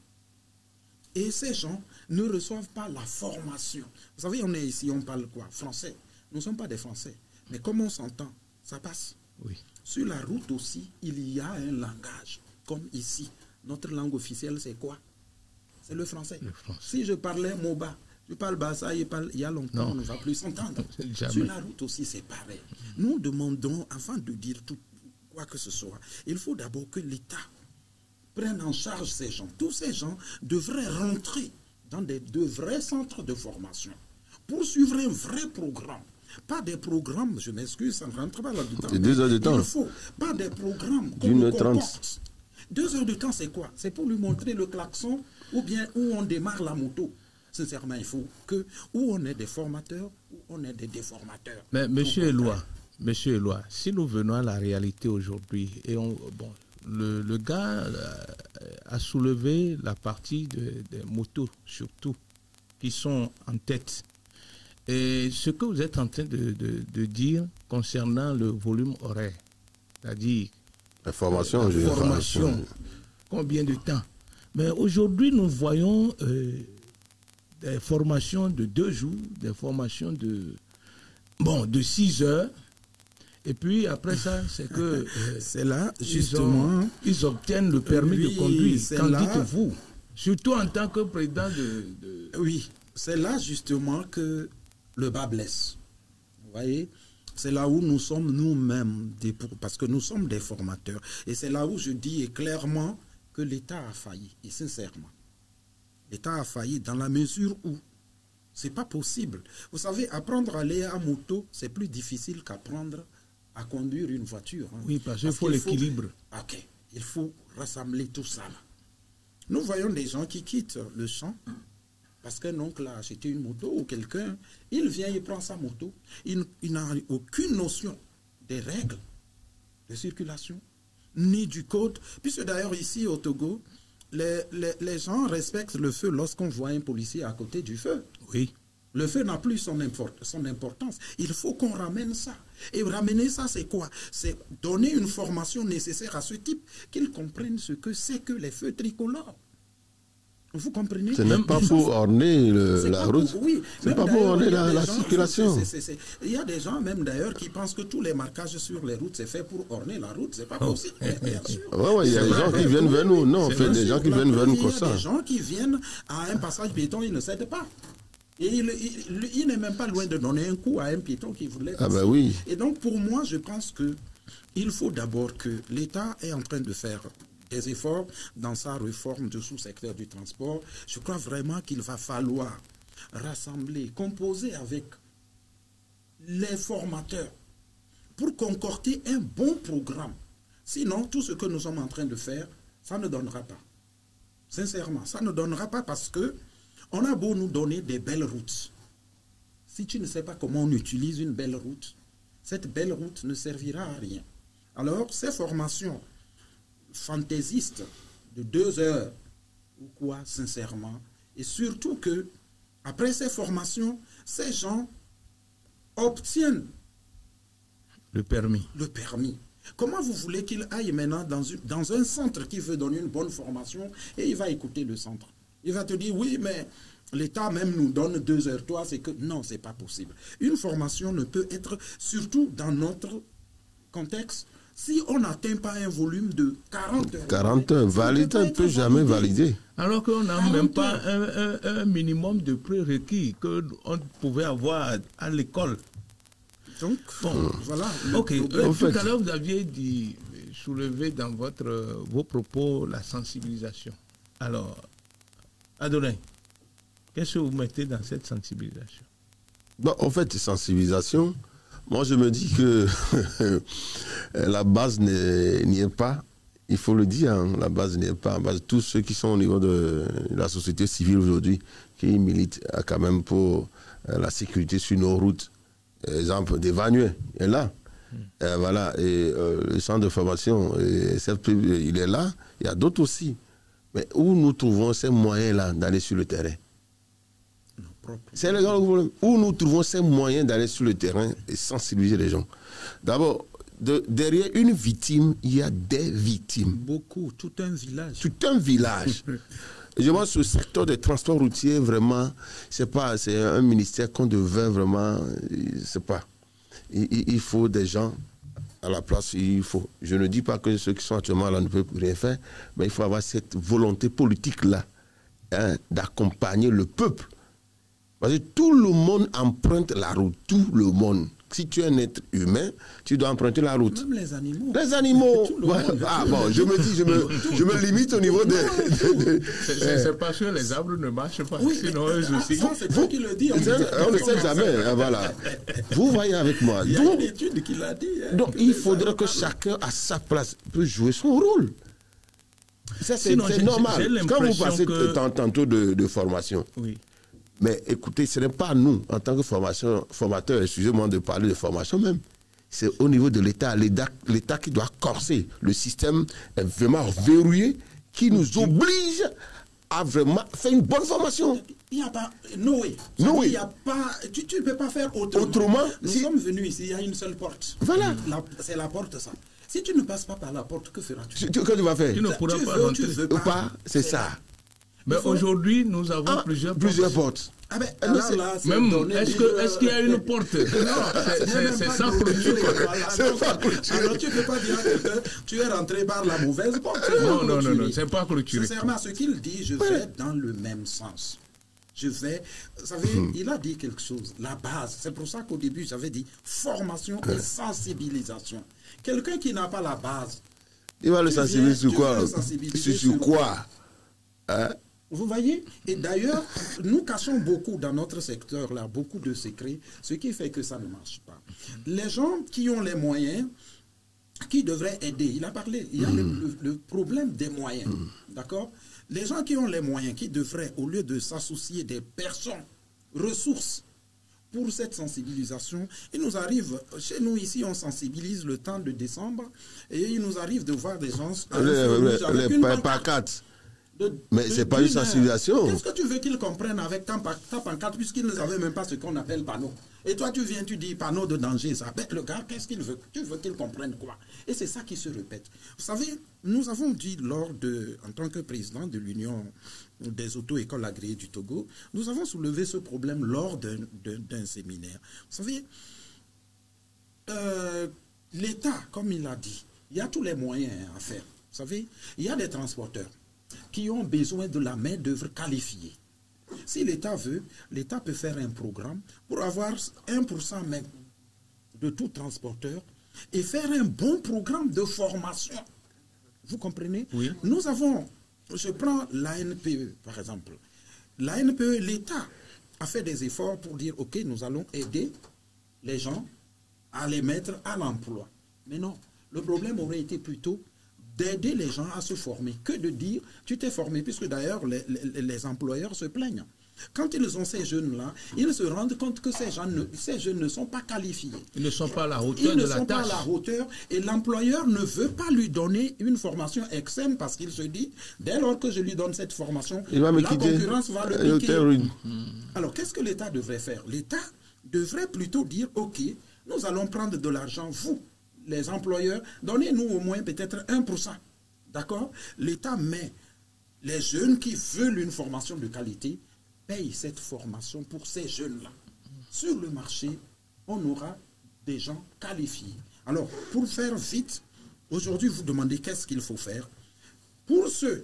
Et ces gens ne reçoivent pas la formation. Vous savez, on est ici, on parle quoi? Français. Nous ne sommes pas des Français. Mais comme on s'entend, ça passe. Oui. Sur la route aussi, il y a un langage. Comme ici, notre langue officielle, c'est quoi? C'est le français. Le français. Si je parlais Moba, je parle Bassa, il, parle, il y a longtemps, non. On ne va plus s'entendre. Sur la route aussi, c'est pareil. Nous demandons, avant de dire tout, quoi que ce soit, il faut d'abord que l'État prennent en charge ces gens. Tous ces gens devraient rentrer dans des, de vrais centres de formation pour suivre un vrai programme. Pas des programmes, je m'excuse, ça ne rentre pas là-dedans. Deux heures de temps. Il faut pas des programmes d'une heure trente. Deux heures de temps, c'est quoi? C'est pour lui montrer le klaxon ou bien où on démarre la moto. Sincèrement, il faut que, où on est des formateurs, où on est des déformateurs. Mais monsieur Éloi, monsieur Éloi, si nous venons à la réalité aujourd'hui, et on, bon, le, le gars a soulevé la partie de- des motos, surtout, qui sont en tête. Et ce que vous êtes en train de, de- de dire concernant le volume horaire, c'est-à-dire La formation, la je formation, combien de temps? Mais aujourd'hui, nous voyons euh, des formations de deux jours, des formations de, bon, de six heures. Et puis après ça, c'est que euh, C'est là, ils, justement, ont- ils obtiennent le permis Oui, de conduire. c'est Qu'en là- dites-vous? Surtout en tant que président de... de- oui, c'est là justement que le bas blesse. Vous voyez, c'est là où nous sommes nous-mêmes, des, parce que nous sommes des formateurs. Et c'est là où je dis clairement que l'État a failli, et sincèrement. L'État a failli dans la mesure où c'est pas possible. Vous savez, apprendre à aller à moto, c'est plus difficile qu'apprendre à conduire une voiture. hein. Oui, parce qu'il faut qu'il l'équilibre. Ok, il faut rassembler tout ça là. Nous voyons des gens qui quittent le champ parce qu'un oncle a acheté une moto ou quelqu'un, il vient, il prend sa moto, il, il n'a aucune notion des règles de circulation, ni du code, puisque d'ailleurs ici au Togo, les, les, les gens respectent le feu lorsqu'on voit un policier à côté du feu. Oui. Le feu n'a plus son, import- son importance. Il faut qu'on ramène ça. Et ramener ça, c'est quoi? C'est donner une formation nécessaire à ce type, qu'ils comprennent ce que c'est que les feux tricolores. Vous comprenez? Ce n'est pas Ils pour sont- orner le- c'est la pas route. pour- oui. C'est Même pas pour d'ailleurs, orner il y a la, des la gens- circulation. c'est- c'est- c'est- Il y a des gens même d'ailleurs qui pensent que tous les marquages sur les routes, c'est fait pour orner la route. C'est pas possible, mais bien sûr. Ouais, ouais, il y a C'est des gens vrai. qui viennent vers nous. Non, en C'est fait, vrai. des gens qui La viennent vers nous preuve, comme il y a ça. des gens qui viennent à un passage piéton, ils ne cèdent pas. Et il, il- il n'est même pas loin de donner un coup à un piéton qui voulait Ah passer. ben oui. Et donc pour moi, je pense que il faut d'abord que l'État est en train de faire des efforts dans sa réforme du sous-secteur du transport. Je crois vraiment qu'il va falloir rassembler, composer avec les formateurs pour concocter un bon programme. Sinon, tout ce que nous sommes en train de faire, ça ne donnera pas. Sincèrement, ça ne donnera pas parce que on a beau nous donner des belles routes. Si tu ne sais pas comment on utilise une belle route, cette belle route ne servira à rien. Alors, ces formations fantaisistes de deux heures ou quoi, sincèrement, et surtout que, après ces formations, ces gens obtiennent Le permis. le permis. Comment vous voulez qu'il aille maintenant dans, une- dans un centre qui veut donner une bonne formation et il va écouter le centre? Il va te dire, oui, mais l'État même nous donne deux heures. Toi, c'est que non, c'est pas possible. Une formation ne peut être, surtout dans notre contexte, si on n'atteint pas un volume de quarante heures. quarante heures, valider, on ne peut jamais valider. Alors qu'on n'a quarante même pas heures. un, un- un minimum de prérequis qu'on pouvait avoir à l'école. Donc, Bon, voilà. le Ok, problème. euh, En tout fait- à l'heure vous aviez dit, soulevé dans votre, euh, vos propos la sensibilisation. Alors, Adolin, qu'est-ce que vous mettez dans cette sensibilisation? Bon, en fait, sensibilisation, moi je me dis que la base n'est- n'y est pas. Il faut le dire, hein, la base n'y est pas. Base, tous ceux qui sont au niveau de la société civile aujourd'hui, qui militent euh, quand même pour euh, la sécurité sur nos routes, exemple d'Evanué est là. Euh, voilà, et euh, le centre de formation, et, certes, il est là, il y a d'autres aussi. Mais où nous trouvons ces moyens-là d'aller sur le terrain? C'est le grand problème. Où nous trouvons ces moyens d'aller sur le terrain et sensibiliser les gens. D'abord, de- derrière une victime, il y a des victimes. Beaucoup, tout un village. Tout un village. Et je pense que ce secteur des transports routiers, vraiment, c'est pas, c'est un ministère qu'on devait vraiment, c'est pas. Il, il- il faut des gens à la place, il faut. Je ne dis pas que ceux qui sont actuellement là ne peuvent rien faire, mais il faut avoir cette volonté politique-là, hein, d'accompagner le peuple. Parce que tout le monde emprunte la route, tout le monde. Si tu es un être humain, tu dois emprunter la route. Même les animaux. Les animaux. Tout le Ouais. monde. Ah bon, je me dis, je me, je me limite au niveau des. de- de- C'est c'est- c'est parce que les arbres ne marchent pas, Oui, sinon mais- eux ah, aussi. ça, c'est toi qui le dis. On ne sait jamais, hein, voilà. Vous voyez avec moi. Il y a Donc, une étude qui l'a dit. hein, donc que il les faudrait arbres- que chacun à sa place peut jouer son rôle. Ça, c'est normal. Quand vous passez que... tantôt de, de formation, oui. Mais écoutez, ce n'est pas nous, en tant que formation, formateur, excusez-moi de parler de formation même, c'est au niveau de l'État, l'État qui doit corser. Le système est vraiment verrouillé, qui nous oblige à vraiment faire une bonne formation. Il n'y a pas... Noé. Noé. Il y a pas, tu, tu ne peux pas faire autrement. Autrement, nous si... sommes venus ici, il y a une seule porte. Voilà. C'est la porte, ça. Si tu ne passes pas par la porte, que feras-tu? Qu'est-ce que tu vas faire? Tu ne pourras tu pas veux, rentrer. tu veux Ou pas, c'est ça. Mais faut... aujourd'hui, nous avons ah, plusieurs, plusieurs portes. Ah ben, alors là, même, est-ce est qu'il y a une porte? Non, c'est sans clôture. C'est pas clôture. Alors tu ne peux pas dire que tu es rentré par la mauvaise porte. Non, non, non, non, c'est pas clôturé. Sincèrement, ce qu'il dit, je vais dans le même sens. Je vais, vous savez, hmm. il a dit quelque chose, la base. C'est pour ça qu'au début, j'avais dit formation et sensibilisation. Quelqu'un qui n'a pas la base. Il va le sensibiliser sur quoi? Sur quoi? Hein? Vous voyez? Et d'ailleurs, nous cachons beaucoup dans notre secteur, là, beaucoup de secrets, ce qui fait que ça ne marche pas. Les gens qui ont les moyens, qui devraient aider, il a parlé, il y a mmh. le, le, le problème des moyens, mmh. d'accord? Les gens qui ont les moyens, qui devraient, au lieu de s'associer des personnes, ressources, pour cette sensibilisation, il nous arrive, chez nous ici, on sensibilise le temps de décembre, et il nous arrive de voir des gens avec les, les pancartes. De, mais ce n'est pas une sensibilisation. Qu'est-ce que tu veux qu'ils comprennent avec ta, ta pancarte puisqu'ils ne savaient même pas ce qu'on appelle panneau? Et toi, tu viens, tu dis panneau de danger. Ça. Ben, le gars, qu'est-ce qu'il veut? Tu veux qu'il comprenne quoi? Et c'est ça qui se répète. Vous savez, nous avons dit lors de, en tant que président de l'Union des auto-écoles agréées du Togo, nous avons soulevé ce problème lors d'un séminaire. Vous savez, euh, l'État, comme il l'a dit, il y a tous les moyens à faire. Vous savez, il y a des transporteurs qui ont besoin de la main-d'œuvre qualifiée. Si l'État veut, l'État peut faire un programme pour avoir un pour cent même de tout transporteur et faire un bon programme de formation. Vous comprenez? Oui. Nous avons, je prends l'A N P E par exemple. L'A N P E, l'État a fait des efforts pour dire, ok, nous allons aider les gens à les mettre à l'emploi. Mais non, le problème aurait été plutôt d'aider les gens à se former, que de dire, tu t'es formé, puisque d'ailleurs les, les, les employeurs se plaignent. Quand ils ont ces jeunes-là, ils se rendent compte que ces, gens ne, ces jeunes ne sont pas qualifiés. Ils ne sont pas à la hauteur ils de la tâche. Ils ne sont pas à la hauteur et l'employeur ne veut pas lui donner une formation externe parce qu'il se dit, dès lors que je lui donne cette formation, il va me la quitter. concurrence va le piquer. Mmh. Alors, qu'est-ce que l'État devrait faire? L'État devrait plutôt dire, ok, nous allons prendre de l'argent, vous, les employeurs, donnez-nous au moins peut-être un pour cent. D'accord? L'État met les jeunes qui veulent une formation de qualité, paye cette formation pour ces jeunes-là. Sur le marché, on aura des gens qualifiés. Alors, pour faire vite, aujourd'hui, vous demandez qu'est-ce qu'il faut faire. Pour ceux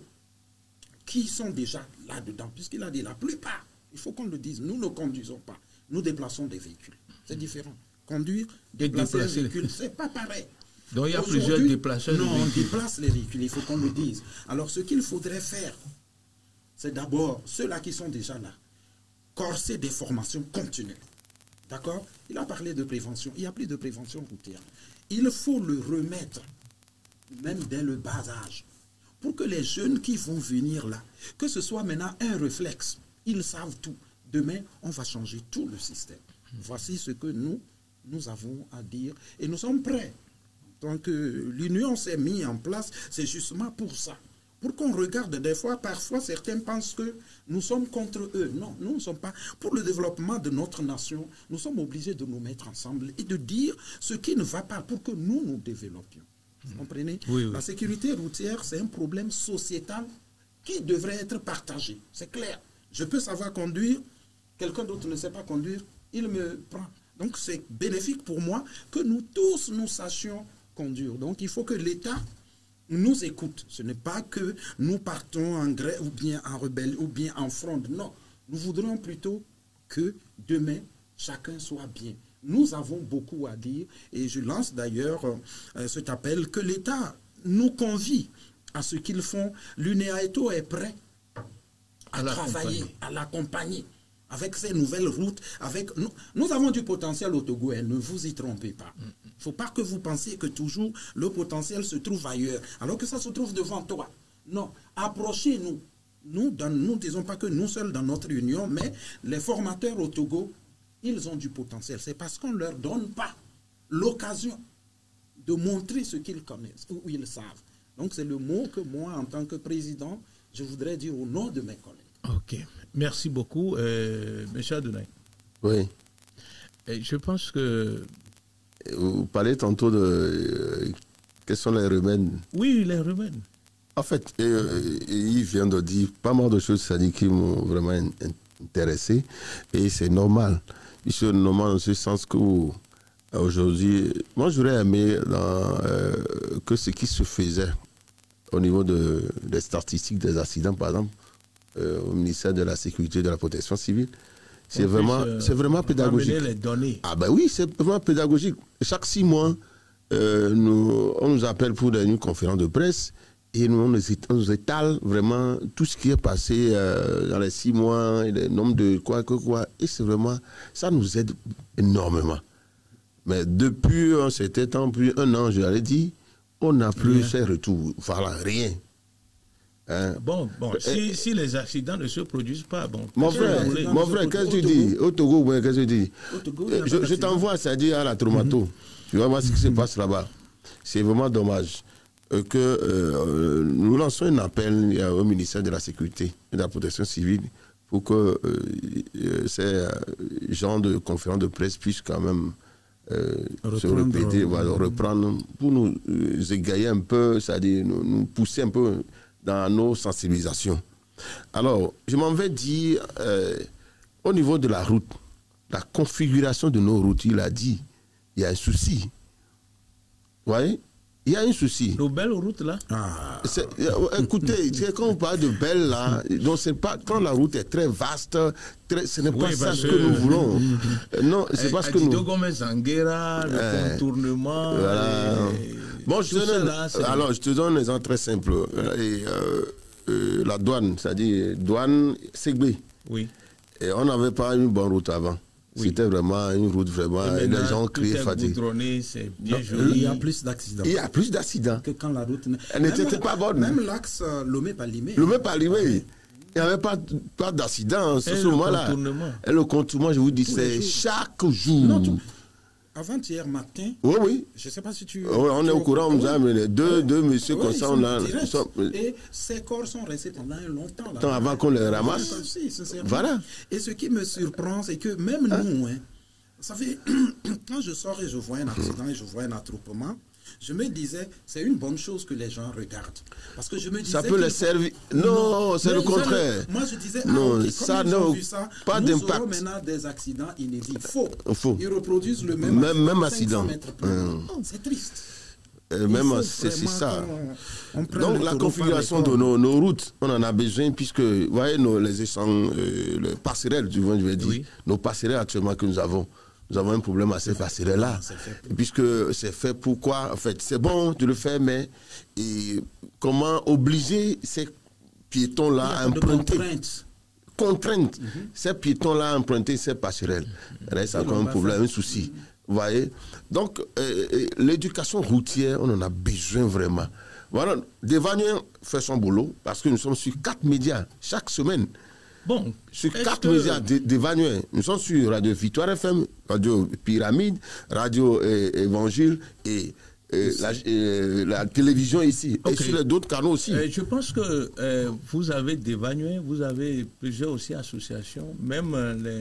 qui sont déjà là-dedans, puisqu'il a dit la plupart, il faut qu'on le dise, nous ne conduisons pas, nous déplaçons des véhicules. C'est différent. Conduire, déplacer un véhicule, c'est pas pareil. Donc il y a plusieurs déplaceurs. Non, on déplace les véhicules, il faut qu'on le dise. Alors ce qu'il faudrait faire, c'est d'abord ceux-là qui sont déjà là, corser des formations continuelles. D'accord? Il a parlé de prévention, il n'y a plus de prévention routière. Il faut le remettre, même dès le bas âge, pour que les jeunes qui vont venir là, que ce soit maintenant un réflexe, ils savent tout. Demain, on va changer tout le système. Voici ce que nous, nous avons à dire et nous sommes prêts. Donc l'union s'est mise en place, c'est justement pour ça. Pour qu'on regarde des fois, parfois certains pensent que nous sommes contre eux. Non, nous ne sommes pas. Pour le développement de notre nation, nous sommes obligés de nous mettre ensemble et de dire ce qui ne va pas pour que nous nous développions. Vous comprenez? Oui, oui. La sécurité routière, c'est un problème sociétal qui devrait être partagé. C'est clair. Je peux savoir conduire, quelqu'un d'autre ne sait pas conduire, il me prend. Donc c'est bénéfique pour moi que nous tous nous sachions conduire. Donc il faut que l'État nous écoute. Ce n'est pas que nous partons en grève ou bien en rebelle ou bien en fronde. Non, nous voudrions plutôt que demain, chacun soit bien. Nous avons beaucoup à dire et je lance d'ailleurs euh, cet appel que l'État nous convie à ce qu'ils font. L'UNEAETO est prêt à, à travailler, à l'accompagner. Avec ces nouvelles routes, avec nous, nous avons du potentiel au Togo, hein, ne vous y trompez pas. Il ne faut pas que vous pensiez que toujours le potentiel se trouve ailleurs, alors que ça se trouve devant toi. Non, approchez-nous. Nous, dans, nous ne disons pas que nous seuls dans notre union, mais les formateurs au Togo, ils ont du potentiel. C'est parce qu'on ne leur donne pas l'occasion de montrer ce qu'ils connaissent ou ils savent. Donc c'est le mot que moi, en tant que président, je voudrais dire au nom de mes collègues. Ok, merci beaucoup. Euh, Monsieur Adonai. Oui. Et je pense que... Vous parlez tantôt de... Euh, quels sont les remèdes? Oui, les remèdes. En fait, euh, il vient de dire pas mal de choses, ça dit, qui m'ont vraiment intéressé. Et c'est normal. C'est normal dans ce sens que aujourd'hui, moi j'aurais aimé dans, euh, que ce qui se faisait au niveau de, des statistiques des accidents, par exemple, euh, au ministère de la Sécurité et de la Protection civile, c'est vraiment, euh, c'est vraiment pédagogique. Les données. Ah ben oui, c'est vraiment pédagogique. Chaque six mois, euh, nous, on nous appelle pour une conférence de presse et nous, on nous, on nous étale vraiment tout ce qui est passé euh, dans les six mois, et le nombre de quoi que quoi. Et c'est vraiment, ça nous aide énormément. Mais depuis un certain temps, plus un an, je l'ai dit, on n'a plus rien. Ces retours. Voilà, rien. Hein? Bon, bon si, si les accidents ne se produisent pas, bon. Mon frère, mon frère, qu'est-ce que tu dis? Au Togo, qu'est-ce que tu dis? Je, je t'envoie, c'est-à-dire à la Traumato. Mm-hmm. Tu vas voir ce qui se passe là-bas. C'est vraiment dommage que euh, nous lançons un appel au ministère de la Sécurité et de la Protection civile pour que euh, ces gens de conférences de presse puissent quand même euh, se répéter, voilà, reprendre, pour nous égayer un peu, c'est-à-dire nous, nous pousser un peu dans nos sensibilisations. Alors, je m'en vais dire, euh, au niveau de la route, la configuration de nos routes, il a dit, il y a un souci. Vous voyez? Il y a un souci. Nos belles routes là. Ah. Écoutez, quand on parle de belles là, donc c'est pas quand la route est très vaste, très, ce n'est pas oui, ça ce que, que nous voulons. Non, c'est pas ce que nous. Zanguera, le euh, contournement. Voilà. Et... Bon, je te donne, là, alors je te donne un exemple très simple. Et, euh, euh, la douane, c'est-à-dire douane Ségbé. Oui. Et on n'avait pas une bonne route avant. Oui. C'était vraiment une route vraiment. Et les gens criaient fatigue. C'est bien joli. Il y a plus d'accidents. Il y a plus d'accidents. Que quand la route. Elle n'était pas bonne. Même l'axe euh, Lomé-Palimé. Lomé-Palimé. Il n'y avait pas, pas d'accident ce, ce moment-là. Et le contournement, je vous dis, c'est chaque jour. Non, tout... Avant-hier matin. Oui, oui. Je ne sais pas si tu. Oui, on est au courant, on nous a amené deux, deux messieurs comme ça. On a, sont, et ces corps sont restés pendant un longtemps. Là. Tant avant qu'on les ramasse. Si, voilà. Et ce qui me surprend, c'est que même hein? nous, hein, vous savez, quand je sors et je vois un accident et je vois un attroupement, je me disais, c'est une bonne chose que les gens regardent. Parce que je me disais. Ça peut les servir. Non, non c'est le contraire. Le... Moi, je disais, non, ah, okay, ça n'a pas d'impact. Nous aurons maintenant des accidents inédits. Faux. Faux. Ils reproduisent le même, même, même accident. Hum. Oh, c'est triste. Euh, même c'est ça. On, on Donc, la configuration de nos, nos routes, on en a besoin, puisque, vous voyez, nos, les échanges, euh, les passerelles, du moins, je vais dire, oui. nos passerelles actuellement que nous avons. Nous avons un problème à ces passerelles-là, puisque c'est fait pourquoi, en fait, c'est bon de le faire, mais et comment obliger ces piétons-là à emprunter contrainte, contrainte mm-hmm. ces piétons-là à emprunter ces passerelles. Mm-hmm. Reste encore un problème, un souci. Vous voyez? Donc, euh, l'éducation routière, on en a besoin vraiment. Voilà, Devanian fait son boulot, parce que nous sommes sur quatre médias chaque semaine. Bon, sur quatre médias d'Evanouin, nous sommes sur Radio Victoire F M, Radio Pyramide, Radio euh, Évangile et, euh, la, euh, la télévision ici, okay. Et sur d'autres canaux aussi. Euh, je pense que euh, vous avez d'Evanouin, vous avez plusieurs aussi associations, même les,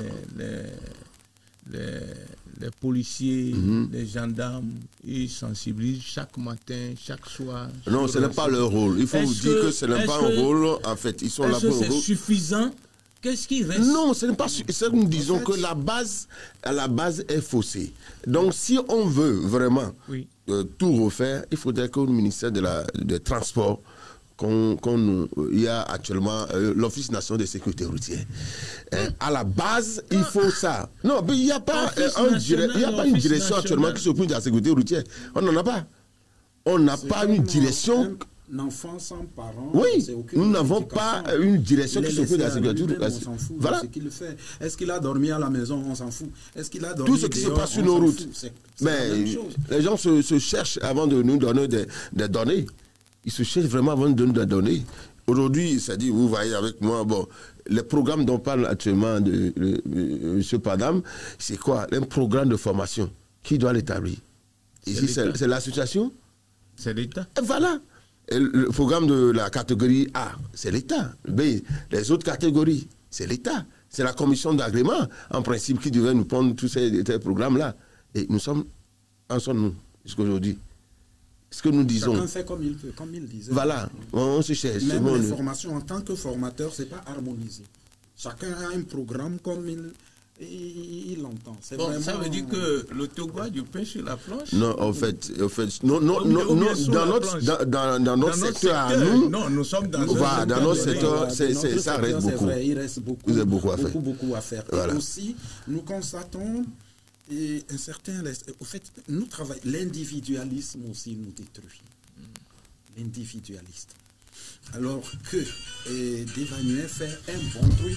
les, les, les policiers, mm-hmm. les gendarmes, ils sensibilisent chaque matin, chaque soir. Non, ce n'est pas leur rôle. Il faut vous dire que, que ce n'est pas un rôle, en fait. Ils sont là pour le rôle. C'est suffisant? Qu'est-ce qui reste? Non, ce n'est pas suffisant. Nous disons en fait, que la base, la base est faussée. Donc, si on veut vraiment oui. euh, tout refaire, il faudrait que le ministère de la, des Transports, qu'on, qu'on, il y a actuellement euh, l'Office national de sécurité routière. Euh, à la base, il faut ça. Non, mais il n'y a pas, euh, un national, il y a pas une direction national. Actuellement qui s'occupe de la sécurité routière. On n'en a pas. On n'a pas une direction. Un enfant sans parents. Oui, nous n'avons pas une direction qui s'occupe de la sécurité routière. On s'en fout. Voilà. Ce qu'il fait. Est-ce qu'il a dormi à la maison? On s'en fout. Est-ce qu'il a dormi tout ce qui dehors, se passe sur nos routes. C'est, c'est mais les gens se, se cherchent avant de nous donner des, des données. Ils se cherchent vraiment avant de nous donner. Aujourd'hui, ça dit, vous voyez avec moi, bon, les programmes dont parle actuellement de, de, de, de M. Padam, c'est quoi? Un programme de formation. Qui doit l'établir? Ici, c'est l'association? C'est l'État. Voilà. Et le programme de la catégorie A, c'est l'État. B, les autres catégories, c'est l'État. C'est la commission d'agrément, en principe, qui devrait nous prendre tous ces, ces programmes-là. Et nous sommes, en sommes-nous, jusqu'aujourd'hui? Ce que nous disons. Chacun fait comme il peut, comme il disait. Voilà, on, on se cherche. Même bon, les formations en tant que formateur, c'est pas harmonisé. Chacun a un programme comme il, il, il l'entend. Bon, vraiment... ça veut dire que le Togo du pain sur la planche? Non, en fait, en fait non, non, non, non dans, notre, dans, dans, dans notre secteur, secteur à nous, non, nous sommes dans, voilà, dans notre secteur, c'est, c'est, ça reste beaucoup. Vrai, il reste beaucoup, il reste beaucoup à faire. Beaucoup, beaucoup à faire. Voilà. Et aussi, nous constatons et un certain, au fait, nous travaillons, l'individualisme aussi nous détruit. L'individualiste. Alors que Devanuet fait un bon truc,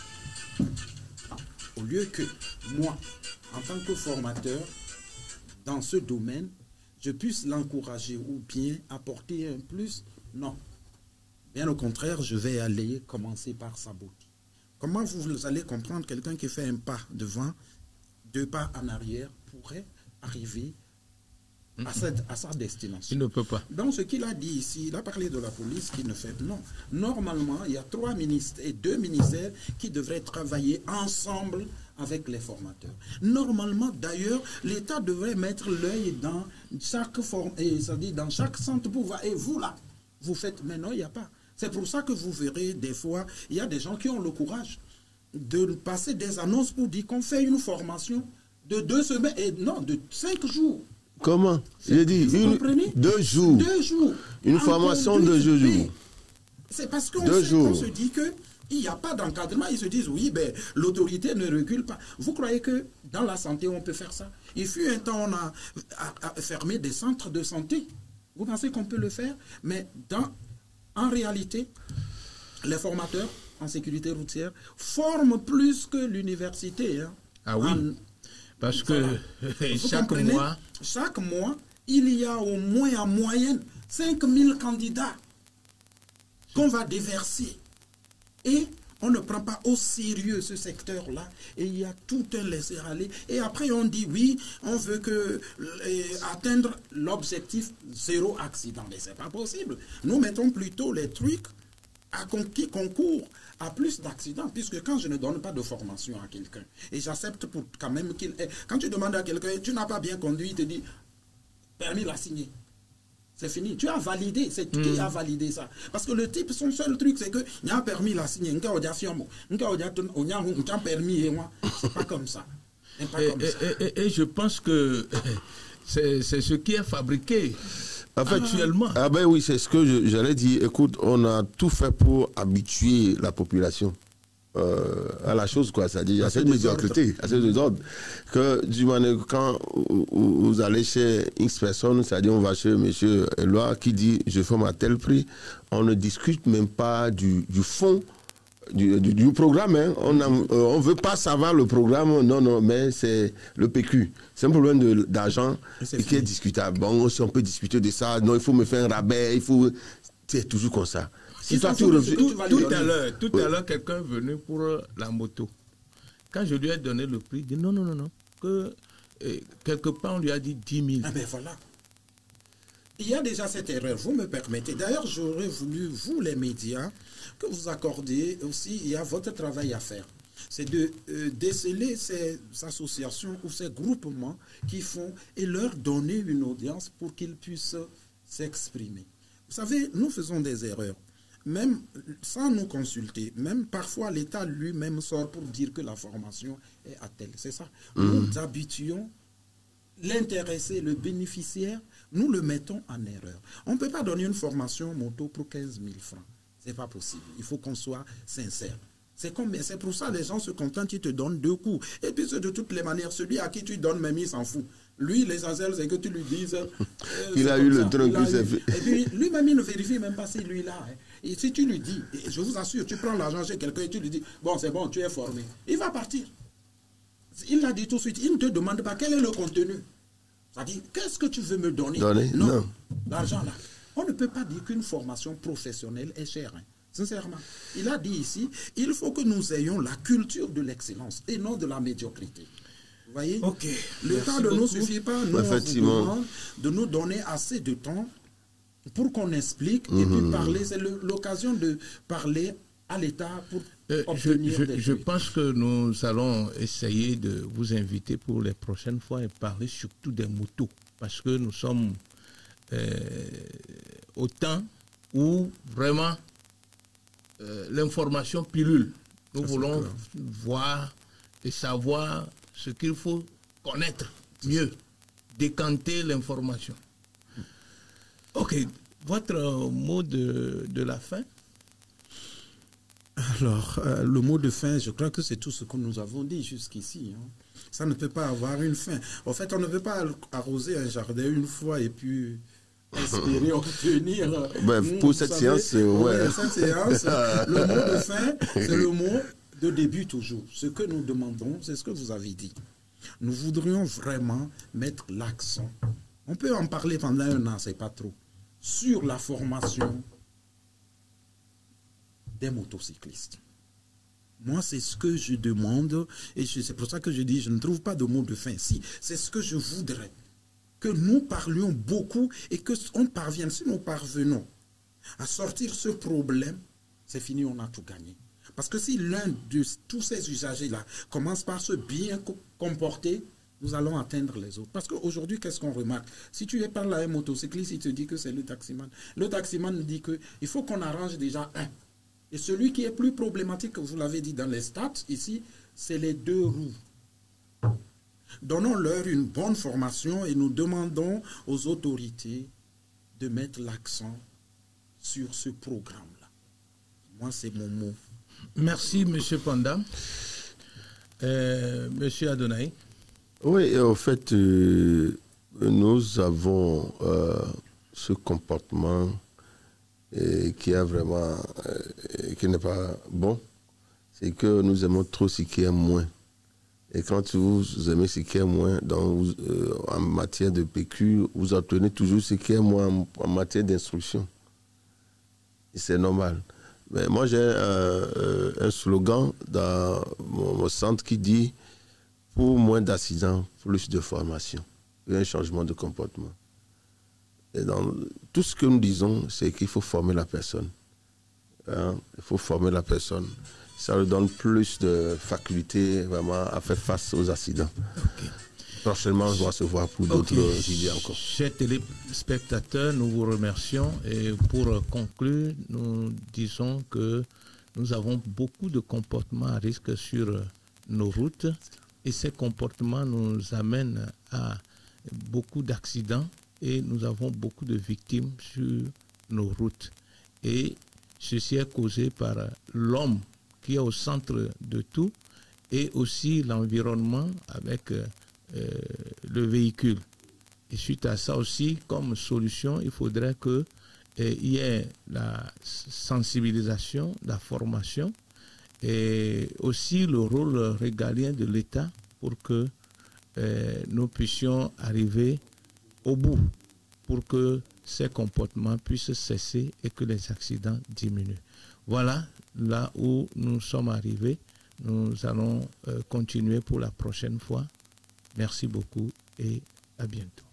au lieu que moi, en tant que formateur, dans ce domaine, je puisse l'encourager ou bien apporter un plus, non. Bien au contraire, je vais aller commencer par saboter. Comment vous allez comprendre quelqu'un qui fait un pas devant, deux pas en arrière, pourrait arriver à sa, à sa destination? Il ne peut pas. Donc ce qu'il a dit ici, il a parlé de la police qui ne fait... Non. Normalement, il y a trois ministères et deux ministères qui devraient travailler ensemble avec les formateurs. Normalement, d'ailleurs, l'État devrait mettre l'œil dans chaque forme, et ça dit dans chaque centre pour voir, et vous là, vous faites, mais non, il n'y a pas. C'est pour ça que vous verrez des fois, il y a des gens qui ont le courage de passer des annonces pour dire qu'on fait une formation de deux semaines, et non, de cinq jours. Comment? J'ai dit, une, deux jours. Deux jours. Une formation de deux jours. C'est parce qu'on se dit que il n'y a pas d'encadrement. Ils se disent, oui, ben, l'autorité ne recule pas. Vous croyez que dans la santé, on peut faire ça? Il fut un temps, on a, a, a fermé des centres de santé. Vous pensez qu'on peut le faire? Mais dans, en réalité, les formateurs en sécurité routière forment plus que l'université. Hein, ah oui, en, parce que voilà. chaque mois... Chaque mois, il y a au moins en moyenne cinq mille candidats qu'on va déverser. Et on ne prend pas au sérieux ce secteur-là. Et il y a tout un laisser-aller. Et après, on dit, oui, on veut que, euh, atteindre l'objectif zéro accident. Mais ce n'est pas possible. Nous mettons plutôt les trucs à qui concourent à plus d'accidents. Puisque quand je ne donne pas de formation à quelqu'un, et j'accepte pour quand même qu'il ait... Quand tu demandes à quelqu'un, tu n'as pas bien conduit, il te dit, permis l'a signé. C'est fini. Tu as validé. C'est mmh. qui a validé ça? Parce que le type, son seul truc, c'est que il y a un permis la signé. Il y a un permis et moi. C'est pas comme ça. Pas et, comme et, ça. Et, et, et je pense que c'est ce qui est fabriqué en fait, actuellement. Ah ben oui, c'est ce que j'allais dire. Écoute, on a tout fait pour habituer la population Euh, à la chose, quoi. C'est-à-dire, il y a cette médiocrité, à ce désordre, que du moment quand vous allez chez X personnes, c'est-à-dire, on va chez M. Eloi qui dit je forme à tel prix, on ne discute même pas du, du fond du, du, du programme. Hein. On ne euh, veut pas savoir le programme, non, non, mais c'est le P Q. C'est un problème d'argent qui est discutable. Bon, si on peut discuter de ça, non, il faut me faire un rabais, il faut. C'est toujours comme ça. Si toi, tu reviens, tout, tout à l'heure, tout oui. à l'heure, quelqu'un est venu pour la moto. Quand je lui ai donné le prix, il dit non, non, non, non. Que, eh, quelque part, on lui a dit dix mille. Ah ben voilà. Il y a déjà cette erreur, vous me permettez. D'ailleurs, j'aurais voulu, vous les médias, que vous accordiez aussi, il y a votre travail à faire. C'est de euh, déceler ces associations ou ces groupements qui font et leur donner une audience pour qu'ils puissent s'exprimer. Vous savez, nous faisons des erreurs. Même sans nous consulter, même parfois l'État lui-même sort pour dire que la formation est à telle. C'est ça. Mmh. Nous habituons l'intéressé, le bénéficiaire, nous le mettons en erreur. On ne peut pas donner une formation moto pour quinze mille francs. Ce n'est pas possible. Il faut qu'on soit sincère. C'est pour ça que les gens se contentent, ils te donnent deux coups. Et puis de toutes les manières, celui à qui tu donnes, même il s'en fout. Lui, l'essentiel, c'est que tu lui dises... Euh, il a eu le truc qui s'est fait. Et puis lui-même, il ne vérifie même pas si lui-là. Hein. Et si tu lui dis, et je vous assure, tu prends l'argent chez quelqu'un et tu lui dis, bon, c'est bon, tu es formé. Il va partir. Il l'a dit tout de suite. Il ne te demande pas quel est le contenu. C'est-à-dire, qu'est-ce que tu veux me donner? Donner? Non. non. L'argent là. On ne peut pas dire qu'une formation professionnelle est chère. Hein. Sincèrement. Il a dit ici, il faut que nous ayons la culture de l'excellence et non de la médiocrité. Vous voyez? Ok. Le temps ne nous suffit pas. Nous, Effectivement. on vous demande de nous donner assez de temps pour qu'on explique et puis parler. C'est l'occasion de parler à l'État pour Euh, je, obtenir je, des je trucs. pense que nous allons essayer de vous inviter pour les prochaines fois et parler surtout des motos. Parce que nous sommes euh, au temps où vraiment euh, l'information pilule. Nous Ça, voulons clair. voir et savoir ce qu'il faut connaître mieux, décanter l'information. Ok, votre euh, mot de, de la fin? Alors, euh, le mot de fin, je crois que c'est tout ce que nous avons dit jusqu'ici. Hein. Ça ne peut pas avoir une fin. En fait, on ne peut pas arroser un jardin une fois et puis espérer obtenir. Ben, Nous, pour vous cette savez, séance, euh, ouais. cette séance, le mot de fin, c'est le mot de début toujours. Ce que nous demandons, c'est ce que vous avez dit. Nous voudrions vraiment mettre l'accent. On peut en parler pendant un an, c'est pas trop. Sur la formation des motocyclistes. Moi, c'est ce que je demande et c'est pour ça que je dis, je ne trouve pas de mot de fin. Si, c'est ce que je voudrais. Que nous parlions beaucoup et qu'on parvienne, si nous parvenons à sortir ce problème, c'est fini, on a tout gagné. Parce que si l'un de tous ces usagers-là commence par se bien comporter, nous allons atteindre les autres. Parce qu'aujourd'hui, qu'est-ce qu'on remarque? Si tu parles à un motocycliste, il te dit que c'est le taximan. Le taximan nous dit qu'il faut qu'on arrange déjà un. Et celui qui est plus problématique, vous l'avez dit dans les stats, ici, c'est les deux roues. Donnons-leur une bonne formation et nous demandons aux autorités de mettre l'accent sur ce programme-là. Moi, c'est mon mot. Merci, M. Panda. Euh, M. Adonai. Oui, en fait, euh, nous avons euh, ce comportement euh, qui est vraiment, euh, qui n'est pas bon. C'est que nous aimons trop ce qui est moins. Et quand vous aimez ce qui est moins, donc, euh, en matière de P Q, vous obtenez toujours ce qui est moins en, en matière d'instruction. Et c'est normal. Mais moi, j'ai euh, un slogan dans mon, mon centre qui dit « Pour moins d'accidents, plus de formation. » Il y a un changement de comportement. Et dans, tout ce que nous disons, c'est qu'il faut former la personne. Hein? Il faut former la personne. Ça lui donne plus de facultés vraiment à faire face aux accidents. Okay. Prochainement, on va se voir pour d'autres okay. idées encore. Chers téléspectateurs, nous vous remercions. Et pour conclure, nous disons que nous avons beaucoup de comportements à risque sur nos routes. Et ces comportements nous amènent à beaucoup d'accidents et nous avons beaucoup de victimes sur nos routes. Et ceci est causé par l'homme qui est au centre de tout et aussi l'environnement avec euh, le véhicule. Et suite à ça aussi, comme solution, il faudrait qu'il euh, y ait la sensibilisation, la formation et aussi le rôle régalien de l'État pour que euh, nous puissions arriver au bout, pour que ces comportements puissent cesser et que les accidents diminuent. Voilà là où nous sommes arrivés. Nous allons euh, continuer pour la prochaine fois. Merci beaucoup et à bientôt.